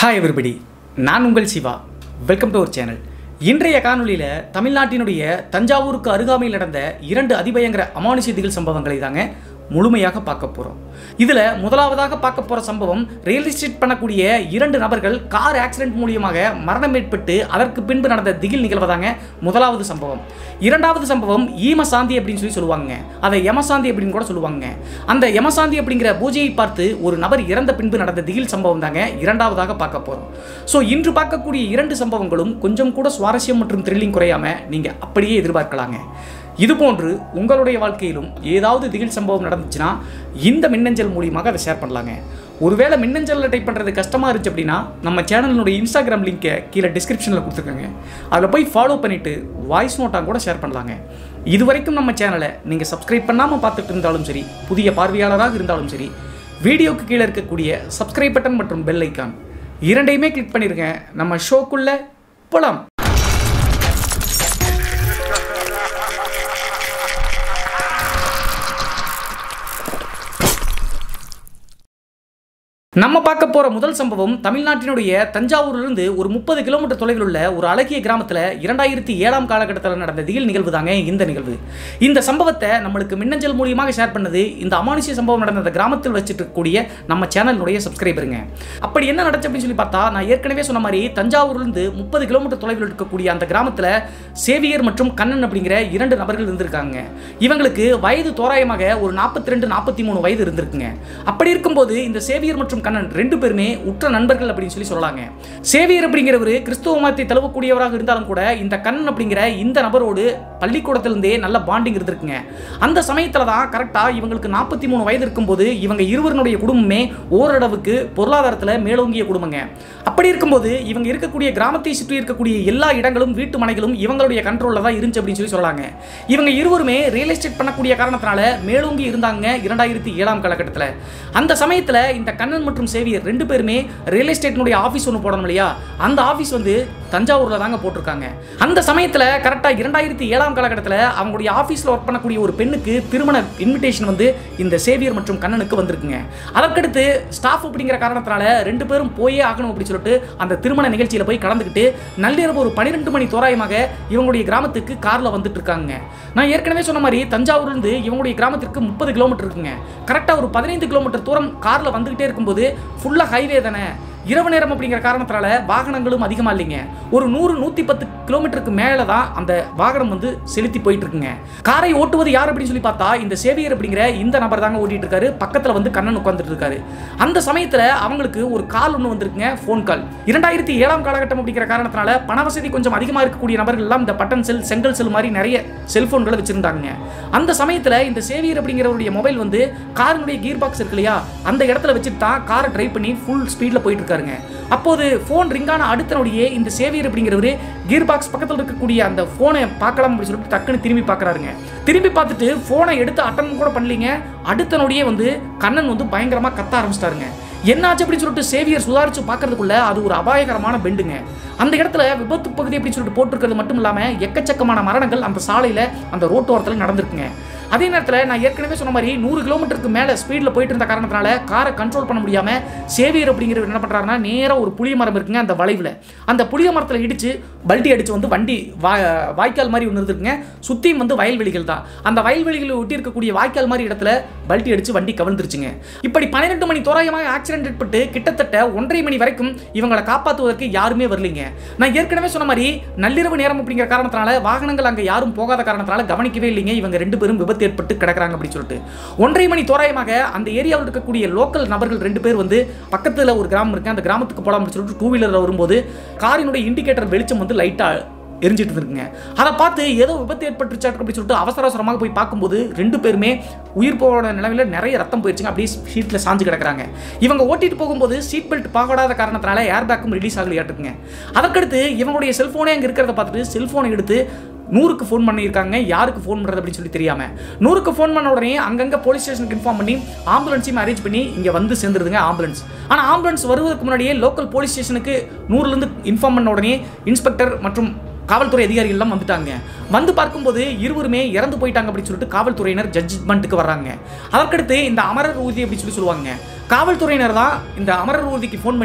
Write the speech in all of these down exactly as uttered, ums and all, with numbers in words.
Hi everybody, நான் உங்கள் Siva. Welcome to our channel. இன்றைய காணொளியில் தமிழ்நாட்டினுடைய தஞ்சாவூருக்கு அருகாமையில் நடந்த இரண்டு அதிபயங்கர அமானுஷ்ய திகில் சம்பவங்களை தாங்க முழுமையாக பார்க்க போகிறோம். இதில் முதலாவதாக பார்க்க போகிற சம்பவம் ரியல் எஸ்டேட் பண்ணக்கூடிய இரண்டு நபர்கள் கார் ஆக்சிடென்ட் மூலியமாக மரணம் ஏற்பட்டு அதற்கு பின்பு நடந்த திகில் நிகழ்வதாங்க முதலாவது சம்பவம். இரண்டாவது சம்பவம் ஈமசாந்தி அப்படின்னு சொல்லி சொல்லுவாங்க, அதை யமசாந்தி அப்படின்னு கூட சொல்லுவாங்க. அந்த யமசாந்தி அப்படிங்கிற பூஜையை பார்த்து ஒரு நபர் இறந்த பின்பு நடந்த திகில் சம்பவம் தாங்க இரண்டாவதாக பார்க்க போகிறோம். ஸோ இன்று பார்க்கக்கூடிய இரண்டு சம்பவங்களும் கொஞ்சம் கூட சுவாரஸ்யம் மற்றும் த்ரில்லிங் குறையாமல் நீங்கள் அப்படியே எதிர்பார்க்கலாங்க. இதுபோன்று உங்களுடைய வாழ்க்கையிலும் ஏதாவது திகில் சம்பவம் நடந்துச்சுன்னா இந்த மின்னஞ்சல் மூலியமாக அதை ஷேர் பண்ணலாங்க. ஒருவேளை மின்னஞ்சலில் டைப் பண்ணுறது கஷ்டமாக இருந்துச்சு அப்படின்னா நம்ம சேனலினுடைய இன்ஸ்டாகிராம் லிங்கை கீழே டிஸ்கிரிப்ஷனில் கொடுத்துருக்காங்க, அதில் போய் ஃபாலோ பண்ணிவிட்டு வாய்ஸ் நோட்டாக கூட ஷேர் பண்ணலாங்க. இது வரைக்கும் நம்ம சேனலை நீங்கள் சப்ஸ்கிரைப் பண்ணாமல் பார்த்துட்டு இருந்தாலும் சரி, புதிய பார்வையாளராக இருந்தாலும் சரி, வீடியோக்கு கீழே இருக்கக்கூடிய சப்ஸ்கிரைப் பட்டன் மற்றும் பெல் ஐக்கான் இரண்டையுமே கிளிக் பண்ணிடுங்க. நம்ம ஷோக்குள்ளே போகலாம். நம்ம பார்க்க போகிற முதல் சம்பவம் தமிழ்நாட்டினுடைய தஞ்சாவூரிலிருந்து ஒரு முப்பது கிலோமீட்டர் தொலைவில் உள்ள ஒரு அழகிய கிராமத்தில் இரண்டாயிரத்தி ஏழாம் காலகட்டத்தில் நடந்த திகில் நிகழ்வு தாங்க இந்த நிகழ்வு. இந்த சம்பவத்தை நம்மளுக்கு மின்னஞ்சல் மூலியமாக ஷேர் பண்ணது இந்த அமானுஷ்ய சம்பவம் நடந்த அந்த கிராமத்தில் வச்சுட்டு இருக்கக்கூடிய நம்ம சேனலுடைய சப்ஸ்கிரைபருங்க. அப்படி என்ன நடந்துச்சு அப்படின்னு சொல்லி பார்த்தா, நான் ஏற்கனவே சொன்ன மாதிரி தஞ்சாவூர்லேருந்து முப்பது கிலோமீட்டர் தொலைவில் இருக்கக்கூடிய அந்த கிராமத்தில் சேவியர் மற்றும் கண்ணன் அப்படிங்கிற இரண்டு நபர்கள் இருந்திருக்காங்க. இவங்களுக்கு வயது தோராயமாக ஒரு நாற்பத்தி ரெண்டு நாற்பத்தி மூணு வயது இருந்திருக்குங்க. அப்படி இருக்கும்போது இந்த சேவியர் மற்றும் கண்ணன் ரெண்டு பேருமே உற்ற நண்பர்கள் அப்படின்னு சொல்லி சொல்லலாங்க. சேவியர் அப்படிங்கிறவர் கிறிஸ்துவ மதத்தை தழுவக்கூடியவராக இருந்தாலும் கூட இந்த கண்ணன் அப்படிங்கிற இந்த நபரோடு பள்ளிக்கூடத்திலிருந்தே நல்ல பாண்டிங் இருந்திருக்குங்க. அந்த சமயத்தில் தான் கரெக்டாக இவங்களுக்கு நாற்பத்தி மூணு வயது இருக்கும்போது இவங்க இருவருடைய குடும்பமே ஓரளவுக்கு பொருளாதாரத்தில் மேலோங்கிய குடும்பங்க. அப்படி இருக்கும்போது இவங்க இருக்கக்கூடிய கிராமத்தை சுற்றி இருக்கக்கூடிய எல்லா இடங்களும் வீட்டு மனைகளும் இவங்களுடைய கண்ட்ரோலில் தான் இருந்துச்சு அப்படின்னு சொல்லி சொல்லலாங்க. இவங்க இருவருமே ரியல் எஸ்டேட் பண்ணக்கூடிய காரணத்தினால மேலோங்கி இருந்தாங்க இரண்டாயிரத்தி ஏழாம் காலகட்டத்தில். அந்த சமயத்தில் இந்த கண்ணன் மற்றும் சேவியர் ரெண்டு பேருமே ரியல் எஸ்டேட்னுடைய ஆஃபீஸ் ஒன்று போடணும் இல்லையா, அந்த ஆஃபீஸ் வந்து தஞ்சாவூரில் தாங்க போட்டிருக்காங்க. அந்த சமயத்தில் கரெக்டாக இரண்டாயிரத்தி ஏழாம் காலகட்டத்தில் அவங்களுடைய ஆஃபீஸில் ஒர்க் பண்ணக்கூடிய ஒரு பெண்ணுக்கு திருமண இன்விடேஷன் வந்து இந்த சேவியர் மற்றும் கண்ணனுக்கு வந்திருக்குங்க. அதற்கடுத்து ஸ்டாஃப் அப்படிங்கிற காரணத்தினால ரெண்டு பேரும் போயே ஆகணும் அப்படின்னு சொல்லிட்டு அந்த திருமண நிகழ்ச்சியில் போய் கலந்துக்கிட்டு நள்ளிரவு ஒரு பன்னிரெண்டு மணி தோராயமாக இவங்களுடைய கிராமத்துக்கு காரில் வந்துட்டு இருக்காங்க. நான் ஏற்கனவே சொன்ன மாதிரி தஞ்சாவூர்லேருந்து இவங்களுடைய கிராமத்திற்கு முப்பது கிலோமீட்டர் இருக்குங்க. கரெக்டாக ஒரு பதினைந்து கிலோமீட்டர் தூரம் காரில் வந்துகிட்டே இருக்கும்போது ஃபுல்லாக ஹைவே தானே, இரவு நேரம் அப்படிங்கிற காரணத்தினால வாகனங்களும் அதிகமாக இல்லைங்க. ஒரு நூறு நூற்றி பத்து கிலோமீட்டருக்கு மேலே தான் அந்த வாகனம் வந்து செலுத்தி போயிட்டு இருக்குங்க. காரை ஓட்டுவது யார் அப்படின்னு சொல்லி பார்த்தா இந்த சேவியர் அப்படிங்கிற இந்த நபர் தாங்க ஓட்டிட்டு இருக்காரு. பக்கத்தில் வந்து கண்ணன் உட்காந்துட்டு இருக்காரு. அந்த சமயத்தில் அவங்களுக்கு ஒரு கால் ஒன்று வந்திருக்குங்க, ஃபோன் கால். இரண்டாயிரத்தி ஏழாம் காலகட்டம் அப்படிங்கிற காரணத்தினால பண வசதி கொஞ்சம் அதிகமாக இருக்கக்கூடிய நபர்கள் எல்லாம் இந்த பட்டன் செல், செங்கல் செல் மாதிரி நிறைய செல்போன்களை வச்சிருந்தாங்க. அந்த சமயத்தில் இந்த சேவியர் அப்படிங்கிறவருடைய மொபைல் வந்து காரினுடைய கீர் பாக்ஸ் இருக்கு இல்லையா, அந்த இடத்துல வச்சுட்டு தான் காரை டிரைவ் பண்ணி ஃபுல் ஸ்பீடில் போயிட்டு இருக்காரு. அப்போது போன் ரிங்கான அடுத்த நொடியே இந்த சேவியர் அப்படிங்கிறவரு கீர் பாக்ஸ் பக்கத்தில் இருக்கக்கூடிய அந்த போனை பார்க்கலாம் அப்படின்னு சொல்லிட்டு டக்குன்னு திரும்பி பார்க்கறாருங்க. திரும்பி பார்த்துட்டு போனை எடுத்து அட்டன் கூட பண்ணலீங்க. அடுத்த நொடியே வந்து கண்ணன் வந்து பயங்கரமா கத்த ஆரம்பிச்சிட்டாருங்க. என்னாச்சு அப்படின்னு சொல்லிட்டு சேவியர் சுதாரிச்சு பார்க்கறதுக்குள்ள அது ஒரு அபாயகரமான பெண்டுங்க. அந்த இடத்துல விபத்து பகுதி அப்படின்னு சொல்லிட்டு போட்டிருக்கிறது மட்டும் இல்லாமல் எக்கச்சக்கமான மரணங்கள் அந்த சாலையில் அந்த ரோட்டோரத்தில் நடந்திருக்குங்க. அதே நேரத்தில் நான் ஏற்கனவே சொன்ன மாதிரி நூறு கிலோமீட்டருக்கு மேலே ஸ்பீடில் போயிட்டு இருந்த காரணத்தினால காரை கண்ட்ரோல் பண்ண முடியாமல் சேவியர் அப்படிங்கிறவர் என்ன பண்ணுறாருன்னா நேராக ஒரு புளிய மரம் இருக்குங்க, அந்த வளைவில் அந்த புளிய மரத்தில் இடித்து பல்ட்டி அடித்து வந்து வண்டி வா வாய்க்கால் மாதிரி ஒன்று இருந்துருக்குங்க. சுற்றியும் வந்து வயல்வெளிகள் தான். அந்த வயல்வெளிகளை ஒட்டி இருக்கக்கூடிய வாய்க்கால் மாதிரி இடத்துல பல்ட்டி அடித்து வண்டி கவிழ்ந்துருச்சுங்க. இப்படி பன்னிரெண்டு மணி தோராயமாக ஆக்சிடென்ட் ஏற்பட்டு கிட்டத்தட்ட ஒன்றரை மணி வரைக்கும் இவங்களை காப்பாற்றுவதற்கு யாருமே வரலைங்க. நான் ஏற்கனவே சொன்ன மாதிரி நள்ளிரவு நேரம் அப்படிங்கிற காரணத்தினால வாகனங்கள் அங்கே யாரும் போகாத காரணத்தினால கவனிக்கவே இல்லைங்க. இவங்க ரெண்டு பேரும் விபத்து ஏற்பட்டு கிடக்குறாங்க அப்படின்னு சொல்லிட்டு ஒன்றரை மணி தோராயமாக அந்த ஏரியாவில் இருக்கக்கூடிய லோக்கல் நபர்கள் ரெண்டு பேர் வந்து பக்கத்தில் ஒரு கிராமம் இருக்கு, அந்த கிராமத்துக்கு போகலாம் அப்படின்னு சொல்லிட்டு டூ வீலரில் வரும்போது காரினுடைய இண்டிகேட்டர் வெளிச்சம் வந்து லைட்டாக எரிஞ்சிட்டு இருக்குங்க. அதை பார்த்து ஏதோ விபத்து ஏற்பட்டுருச்சா அப்படின்னு சொல்லிட்டு அவசர அவசரமாக போய் பார்க்கும்போது ரெண்டு பேருமே உயிர் போன நிலைமையில் நிறைய ரத்தம் போயிடுச்சுங்க. அப்படியே சீட்டில் சாஞ்சு கிடக்குறாங்க. இவங்க ஓட்டிட்டு போகும்போது சீட் பெல்ட் பாகடாத காரணத்தினால ஏர் பேக்கும் ரிலீஸ் ஆகலையாட்டுங்க. அதற்கடுத்து இவங்களுடைய செல்ஃபோனே அங்கே இருக்கிறத பார்த்துட்டு செல்ஃபோனை எடுத்து நூறுக்கு ஃபோன் பண்ணியிருக்காங்க. யாருக்கு ஃபோன் பண்ணுறது அப்படின்னு சொல்லி தெரியாமல் நூறுக்கு ஃபோன் பண்ண உடனே அங்கங்கே போலீஸ் ஸ்டேஷனுக்கு இன்ஃபார்ம் பண்ணி ஆம்புலன்ஸையும் அரேஞ்ச் பண்ணி இங்கே வந்து சேர்ந்துருதுங்க ஆம்புலன்ஸ். ஆனால் ஆம்புலன்ஸ் வருவதற்கு முன்னாடியே லோக்கல் போலீஸ் ஸ்டேஷனுக்கு நூறுலேருந்து இன்ஃபார்ம் பண்ண உடனே இன்ஸ்பெக்டர் மற்றும் காவல்துறை அதிகாரிகள் எல்லாம் வந்துட்டாங்க. வந்து பார்க்கும்போது இருவருமே இறந்து போயிட்டாங்க அப்படின்னு சொல்லிட்டு காவல்துறையினர் ஜட்ஜ்மெண்ட்டுக்கு வர்றாங்க. அதற்கடுத்து இந்த அமரர் ஊர்தி அப்படின்னு சொல்லி சொல்லுவாங்க. காவல்துறையினர் தான் இந்த அமரர் ஊர்திக்கு ஃபோன் பண்ணி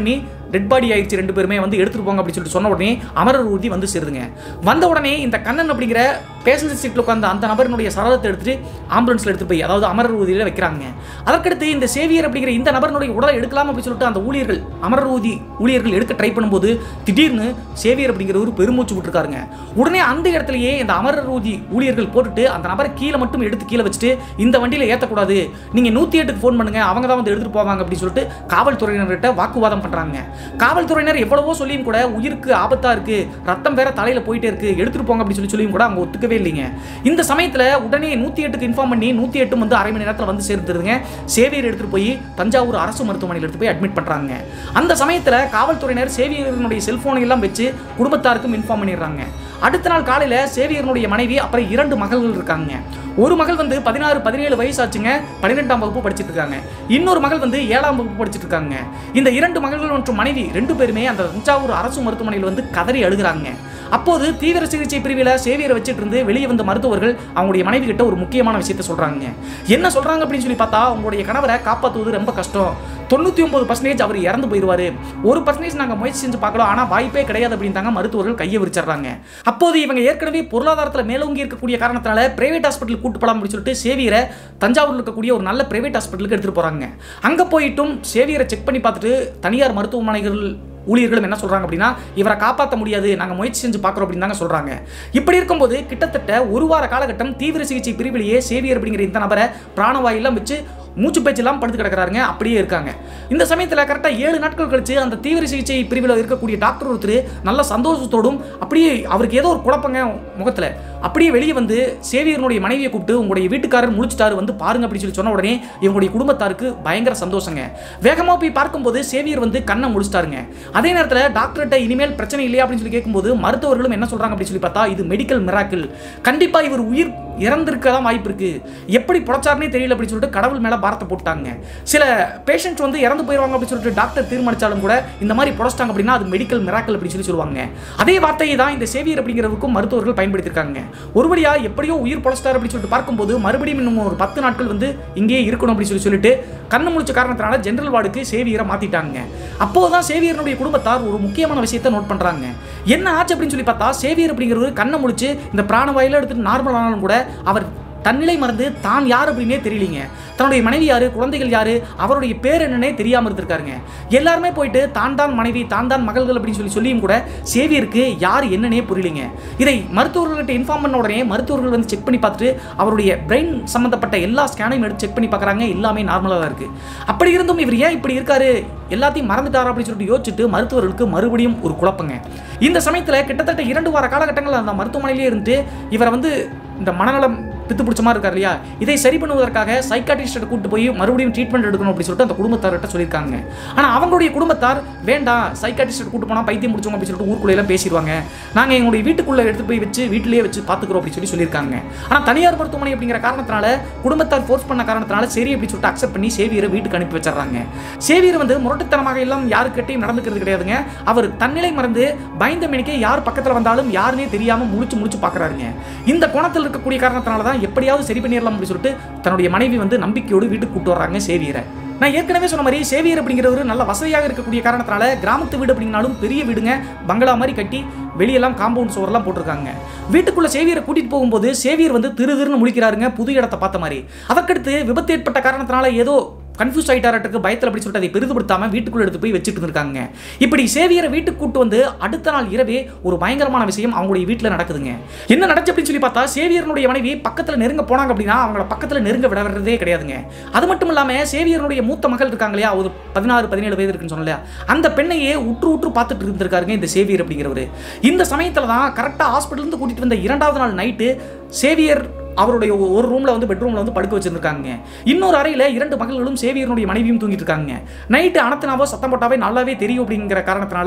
டெட் பாடி ஆயிடுச்சு, ரெண்டு பேருமே வந்து எடுத்துட்டு போங்க அப்படின்னு சொல்லிட்டு சொன்ன உடனே அமரர் ஊர்தி வந்து சேருதுங்க. வந்த உடனே இந்த கண்ணன் அப்படிங்கிற பேசஞ்சர் சீட்டில் உட்கார்ந்த அந்த நபரினுடைய சடலத்தை எடுத்துட்டு ஆம்புலன்ஸ்ல எடுத்து போய் அதாவது அமரர் ஊர்தியில வைக்கிறாங்க. அதற்கடுத்து இந்த சேவியர் அப்படிங்கிற இந்த நபரினுடைய உடலை எடுக்கலாம் அப்படின்னு சொல்லிட்டு அந்த ஊழியர்கள் அமரர் ஊர்தி ஊழியர்கள் எடுக்க ட்ரை பண்ணும்போது திடீர்னு சேவியர் அப்படிங்கிற ஒரு பெருமூச்சு விட்டுருக்காருங்க. உடனே அந்த இடத்துலயே இந்த அமரர் ஊர்தி ஊழியர்கள் போட்டுட்டு அந்த நபரை கீழே மட்டும் எடுத்து கீழே வச்சுட்டு இந்த வண்டியில ஏற்றக்கூடாது, நீங்க நூத்தி எட்டுக்கு ஃபோன் பண்ணுங்க, அவங்க தான் வந்து எடுத்துட்டு போவாங்க அப்படின்னு சொல்லிட்டு காவல்துறையினர்கிட்ட வாக்குவாதம் பண்றாங்க. காவல்துறையினர் எவ்வளவோ சொல்லியும் கூட உயிருக்கு ஆபத்தா இருக்கு, ரத்தம் வேற தலையில போயிட்டே இருக்கு, எடுத்துட்டு போங்க அப்படின்னு சொல்லி சொல்லியும் கூட அவங்க ஒத்துக்கவே இல்லைங்க. இந்த சமயத்துல உடனே நூத்தி எட்டுக்கு இன்ஃபார்ம் பண்ணி நூத்தி எட்டு வந்து அரை மணி நேரத்தில் வந்து சேர்ந்துருங்க. சேவியர் எடுத்துட்டு போய் தஞ்சாவூர் அரசு மருத்துவமனையில் எடுத்து போய் அட்மிட் பண்றாங்க. அந்த சமயத்துல காவல்துறையினர் சேவியர்களுடைய செல்போனை எல்லாம் வச்சு குடும்பத்தாருக்கும் இன்ஃபார்ம் பண்ணிடுறாங்க. அடுத்த நாள் காலையில சேவியர்களுடைய மனைவி அப்புறம் இரண்டு மகள்கள் இருக்காங்க. ஒரு மகள் வந்து பதினாறு பதினேழு வயசு ஆச்சுங்க, பன்னிரெண்டாம் வகுப்பு படிச்சுட்டு இருக்காங்க. இன்னொரு மகள் வந்து ஏழாம் வகுப்பு படிச்சுட்டு இருக்காங்க. இந்த இரண்டு மகள்கள் மற்றும் மனைவி ரெண்டு பேருமே அந்த தஞ்சாவூர் அரசு மருத்துவமனையில் வந்து கதறி அழுகிறாங்க. அப்போது தீவிர சிகிச்சை பிரிவில் சேவியரை வச்சுட்டு இருந்து வெளியே வந்த மருத்துவர்கள் அவங்களுடைய மனைவி கிட்ட ஒரு முக்கியமான விஷயத்தை சொல்றாங்க. என்ன சொல்றாங்க அப்படின்னு சொல்லி பார்த்தா, உங்களுடைய கணவரை காப்பாற்றுவது ரொம்ப கஷ்டம், தொண்ணூத்தி ஒன்பது பர்சன்டேஜ் அவர் இறந்து போயிடுவாரு, ஒரு பர்சன்டேஜ் நாங்கள் முயற்சி செஞ்சு பார்க்கலாம், ஆனால் வாய்ப்பே கிடையாது அப்படின்ட்டாங்க மருத்துவர்கள் கையை விரிச்சிடுறாங்க. அப்போது இவங்க ஏற்கனவே பொருளாதாரத்தில் மேலோங்கி இருக்கக்கூடிய காரணத்தினால பிரைவேட் ஹாஸ்பிட்டல் கூட்டு போலாம் அப்படின்னு சொல்லிட்டு சேவியரை தஞ்சாவூரில் இருக்கக்கூடிய ஒரு நல்ல பிரைவேட் ஹாஸ்பிட்டலுக்கு எடுத்துட்டு போறாங்க. அங்கே போயிட்டும் சேவியரை செக் பண்ணி பார்த்துட்டு தனியார் மருத்துவமனைகள் ஊழியர்களும் என்ன சொல்றாங்க அப்படின்னா, இவரை காப்பாற்ற முடியாது, நாங்கள் முயற்சி செஞ்சு பார்க்குறோம் அப்படின்னு தாங்க சொல்றாங்க. இப்படி இருக்கும்போது கிட்டத்தட்ட ஒரு வார காலகட்டம் தீவிர சிகிச்சை பிரிவிலேயே சேவியர் அப்படிங்கிற இந்த நபரை பிராணவாயெல்லாம் வச்சு மூச்சு பேச்செல்லாம் படுத்து கிடக்கிறாருங்க, அப்படியே இருக்காங்க. இந்த சமயத்தில் கரெக்டாக ஏழு நாட்கள் கழிச்சு அந்த தீவிர சிகிச்சை பிரிவில் இருக்கக்கூடிய டாக்டர் ஒருத்தர் நல்ல சந்தோஷத்தோடும் அப்படியே அவருக்கு ஏதோ ஒரு குழப்பங்க முகத்தில் அப்படியே வெளியே வந்து சேவியர்களுடைய மனைவியை கூப்பிட்டு உங்களுடைய வீட்டுக்காரர் முழிச்சிட்டாரு வந்து பாருங்க அப்படின்னு சொல்லி சொன்ன உடனே இவங்களுடைய குடும்பத்தாருக்கு பயங்கர சந்தோஷங்க. வேகமாக போய் பார்க்கும்போது சேவியர் வந்து கண்ணை முடிச்சிட்டாருங்க. அதே நேரத்தில் டாக்டர்கிட்ட இனிமேல் பிரச்சனை இல்லையா அப்படின்னு சொல்லி கேட்கும்போது மருத்துவர்களும் என்ன சொல்றாங்க அப்படின்னு சொல்லி பார்த்தா, இது மெடிக்கல் மிராக்கிள், கண்டிப்பா இவர் உயிர் இறந்திருக்கதான் வாய்ப்பு இருக்கு, எப்படி புடைச்சாருனே தெரியல அப்படின்னு சொல்லிட்டு கடவுள் மேல பாரத்தை போட்டாங்க. சில பேஷண்ட்ஸ் வந்து இறந்து போயிடுவாங்க அப்படின்னு சொல்லிட்டு டாக்டர் தீர்மானிச்சாலும் கூட இந்த மாதிரி புடைச்சிட்டாங்க அப்படின்னா அது மெடிக்கல் மிராக்கிள் அப்படின்னு சொல்லி சொல்லுவாங்க. அதே வார்த்தையை தான் இந்த சேவியர் அப்படிங்கிறதுக்கும் மருத்துவர்கள் பயன்படுத்தியிருக்காங்க. ஒரு வழியா எப்படியோ உயிர் புடைச்சிட்டாரு அப்படின்னு சொல்லிட்டு பார்க்கும்போது மறுபடியும் இன்னும் ஒரு பத்து நாட்கள் வந்து இங்கே இருக்கணும் அப்படின்னு சொல்லி சொல்லிட்டு கண்ணு முழிச்ச காரணத்தினால ஜெனரல் வார்டுக்கு சேவியரை மாத்திட்டாங்க. அப்போதான் சேவியருடைய குடும்பத்தார் ஒரு முக்கியமான விஷயத்தை நோட் பண்றாங்க. என்ன ஆச்சு அப்படின்னு சொல்லி பார்த்தா, சேவியர் அப்படிங்கிறவர் கண்ணை முழிச்சு இந்த பிராணவாயில எடுத்துட்டு நார்மல் ஆனாலும் கூட அவர் தன்னிலை மறந்து தான் யார் அப்படின்னே தெரியலீங்க. தன்னுடைய மனைவி யாரு, குழந்தைகள் யாரு, அவருடைய பேர் என்னன்னே தெரியாம இருந்திருக்காருங்க. எல்லாருமே போயிட்டு தான் தான் மனைவி தான் தான் மகள்கள் அப்படின்னு சொல்லி சொல்லியும் கூட சேவியருக்கு யார் என்னன்னே புரியலீங்க. இதை மருத்துவர்கள்ட்ட இன்ஃபார்ம் பண்ண உடனே மருத்துவர்கள் வந்து செக் பண்ணி பார்த்துட்டு அவருடைய பிரெயின் சம்பந்தப்பட்ட எல்லா ஸ்கேனையும் எடுத்து செக் பண்ணி பார்க்குறாங்க, எல்லாமே நார்மலாக தான் இருக்கு. அப்படி இருந்தும் இவர் ஏன் இப்படி இருக்காரு, எல்லாத்தையும் மறந்துட்டாரா அப்படின்னு சொல்லிட்டு யோசிச்சுட்டு மருத்துவர்களுக்கு மறுபடியும் ஒரு குழப்பங்க. இந்த சமயத்தில் கிட்டத்தட்ட இரண்டு வார காலகட்டங்கள் அந்த மருத்துவமனையிலே இருந்து இவரை வந்து இந்த மனநலம் பித்து பிடிச்ச மாதிரி இருக்கார் இல்லையா, இதை சரி பண்ணுவதற்காக சைக்காட்ரிஸ்ட்டை கூட்டு போய் மறுபடியும் ட்ரீட்மெண்ட் எடுக்கணும் அப்படின்னு சொல்லிட்டு அந்த குடும்பத்தார்கிட்ட சொல்லியிருக்காங்க. ஆனால் அவங்களுடைய குடும்பத்தார் வேண்டாம், சைக்காட்ரிஸ்ட்டை கூட்டு போனால் பைத்தியம் முடிச்சோம் அப்படின்னு சொல்லிட்டு ஊருக்குள்ளேலாம் பேசிடுவாங்க, நாங்கள் எங்களுடைய வீட்டுக்குள்ளே எடுத்து போய் வச்சு வீட்டிலேயே வச்சு பார்த்துக்கிறோம் அப்படின்னு சொல்லி சொல்லியிருக்காங்க. ஆனால் தனியார் மருத்துவமனை அப்படிங்கிற காரணத்தினால குடும்பத்தார் ஃபோர்ஸ் பண்ண காரணத்தினால சரி அப்படின்னு சொல்லிட்டு அக்செப்ட் பண்ணி சேவியரை வீட்டுக்கு அனுப்பி வச்சிடறாங்க. சேவியர் வந்து முரட்டுத்தனமாக எல்லாம் யாருக்கிட்டையும் நடந்துக்கிறது கிடையாதுங்க. அவர் தன்னிலை மறந்து பயந்த மணிக்கே யார் பக்கத்தில் வந்தாலும் யாருன்னே தெரியாமல் முடிச்சு முடிச்சு பார்க்குறாருங்க. இந்த கோணத்தில் இருக்கக்கூடிய காரணத்தினால தான் எப்படியாவது சரி பண்ணிடலாம் அப்படின்னு சொல்லிட்டு தன்னுடைய மனைவி வந்து நம்பிக்கையோடு வீட்டுக்கு கூட்டு வர்றாங்க சேவியரை. நான் ஏற்கனவே சொன்ன மாதிரி சேவியர் அப்படிங்கிறவர் நல்ல வசதியாக இருக்கக்கூடிய காரணத்தினால கிராமத்து வீடு அப்படின்னாலும் பெரிய வீடுங்க, பங்களா மாதிரி கட்டி வெளியெல்லாம் காம்பவுண்ட் சோரெல்லாம் போட்டிருக்காங்க. வீட்டுக்குள்ள சேவியரை கூட்டிட்டு போகும்போது சேவியர் வந்து திரு திருன்னு முழிக்கிறாருங்க, புது இடத்தை பார்த்த மாதிரி. அதற்கடுத்து விபத்து ஏற்பட்ட காரணத்தினால ஏதோ கன்ஃபியூஸ் ஆகிட்டாரட்டுக்கு பயத்தில் அப்படி சொல்லிட்டு அதை பெரிதுபடுத்தாமல் வீட்டுக்குள்ளே எடுத்து போய் வச்சுட்டு இருக்காங்க. இப்படி சேவியரை வீட்டுக்கு கூட்டு வந்து அடுத்த நாள் இரவே ஒரு பயங்கரமான விஷயம் அவங்களுடைய வீட்டில் நடக்குதுங்க. என்ன நடந்துச்சு அப்படின்னு சொல்லி பார்த்தா, சேவியருடைய மனைவி பக்கத்தில் நெருங்க போனாங்க அப்படின்னா அவங்கள பக்கத்தில் நெருங்க விடறதே கிடையாதுங்க. அது மட்டும் இல்லாமல் சேவியருடைய மூத்த மகள் இருக்காங்க இல்லையா, ஒரு பதினாறு பதினேழு வயது இருக்குன்னு சொன்னலையா, அந்த பெண்ணையே உற்று உற்று பார்த்துட்டு இருந்திருக்காருங்க இந்த சேவியர் அப்படிங்கிறவர். இந்த சமயத்தில் தான் கரெக்டாக ஹாஸ்பிட்டலேருந்து கூட்டிகிட்டு வந்த இரண்டாவது நாள் நைட்டு சேவியர் அவருடைய ஒரு ரூம்ல வந்து பெட்ரூம்ல வந்து படுக்க வச்சிருக்காங்க. இன்னொரு அறையில இரண்டு மகள்களும் சேவியருடைய மனைவியும் தூங்கிட்டு இருக்காங்க. நைட்டு அனத்தனாவோ சத்தம் போட்டாவே நல்லாவே தெரியும் அப்படிங்கிற காரணத்தினால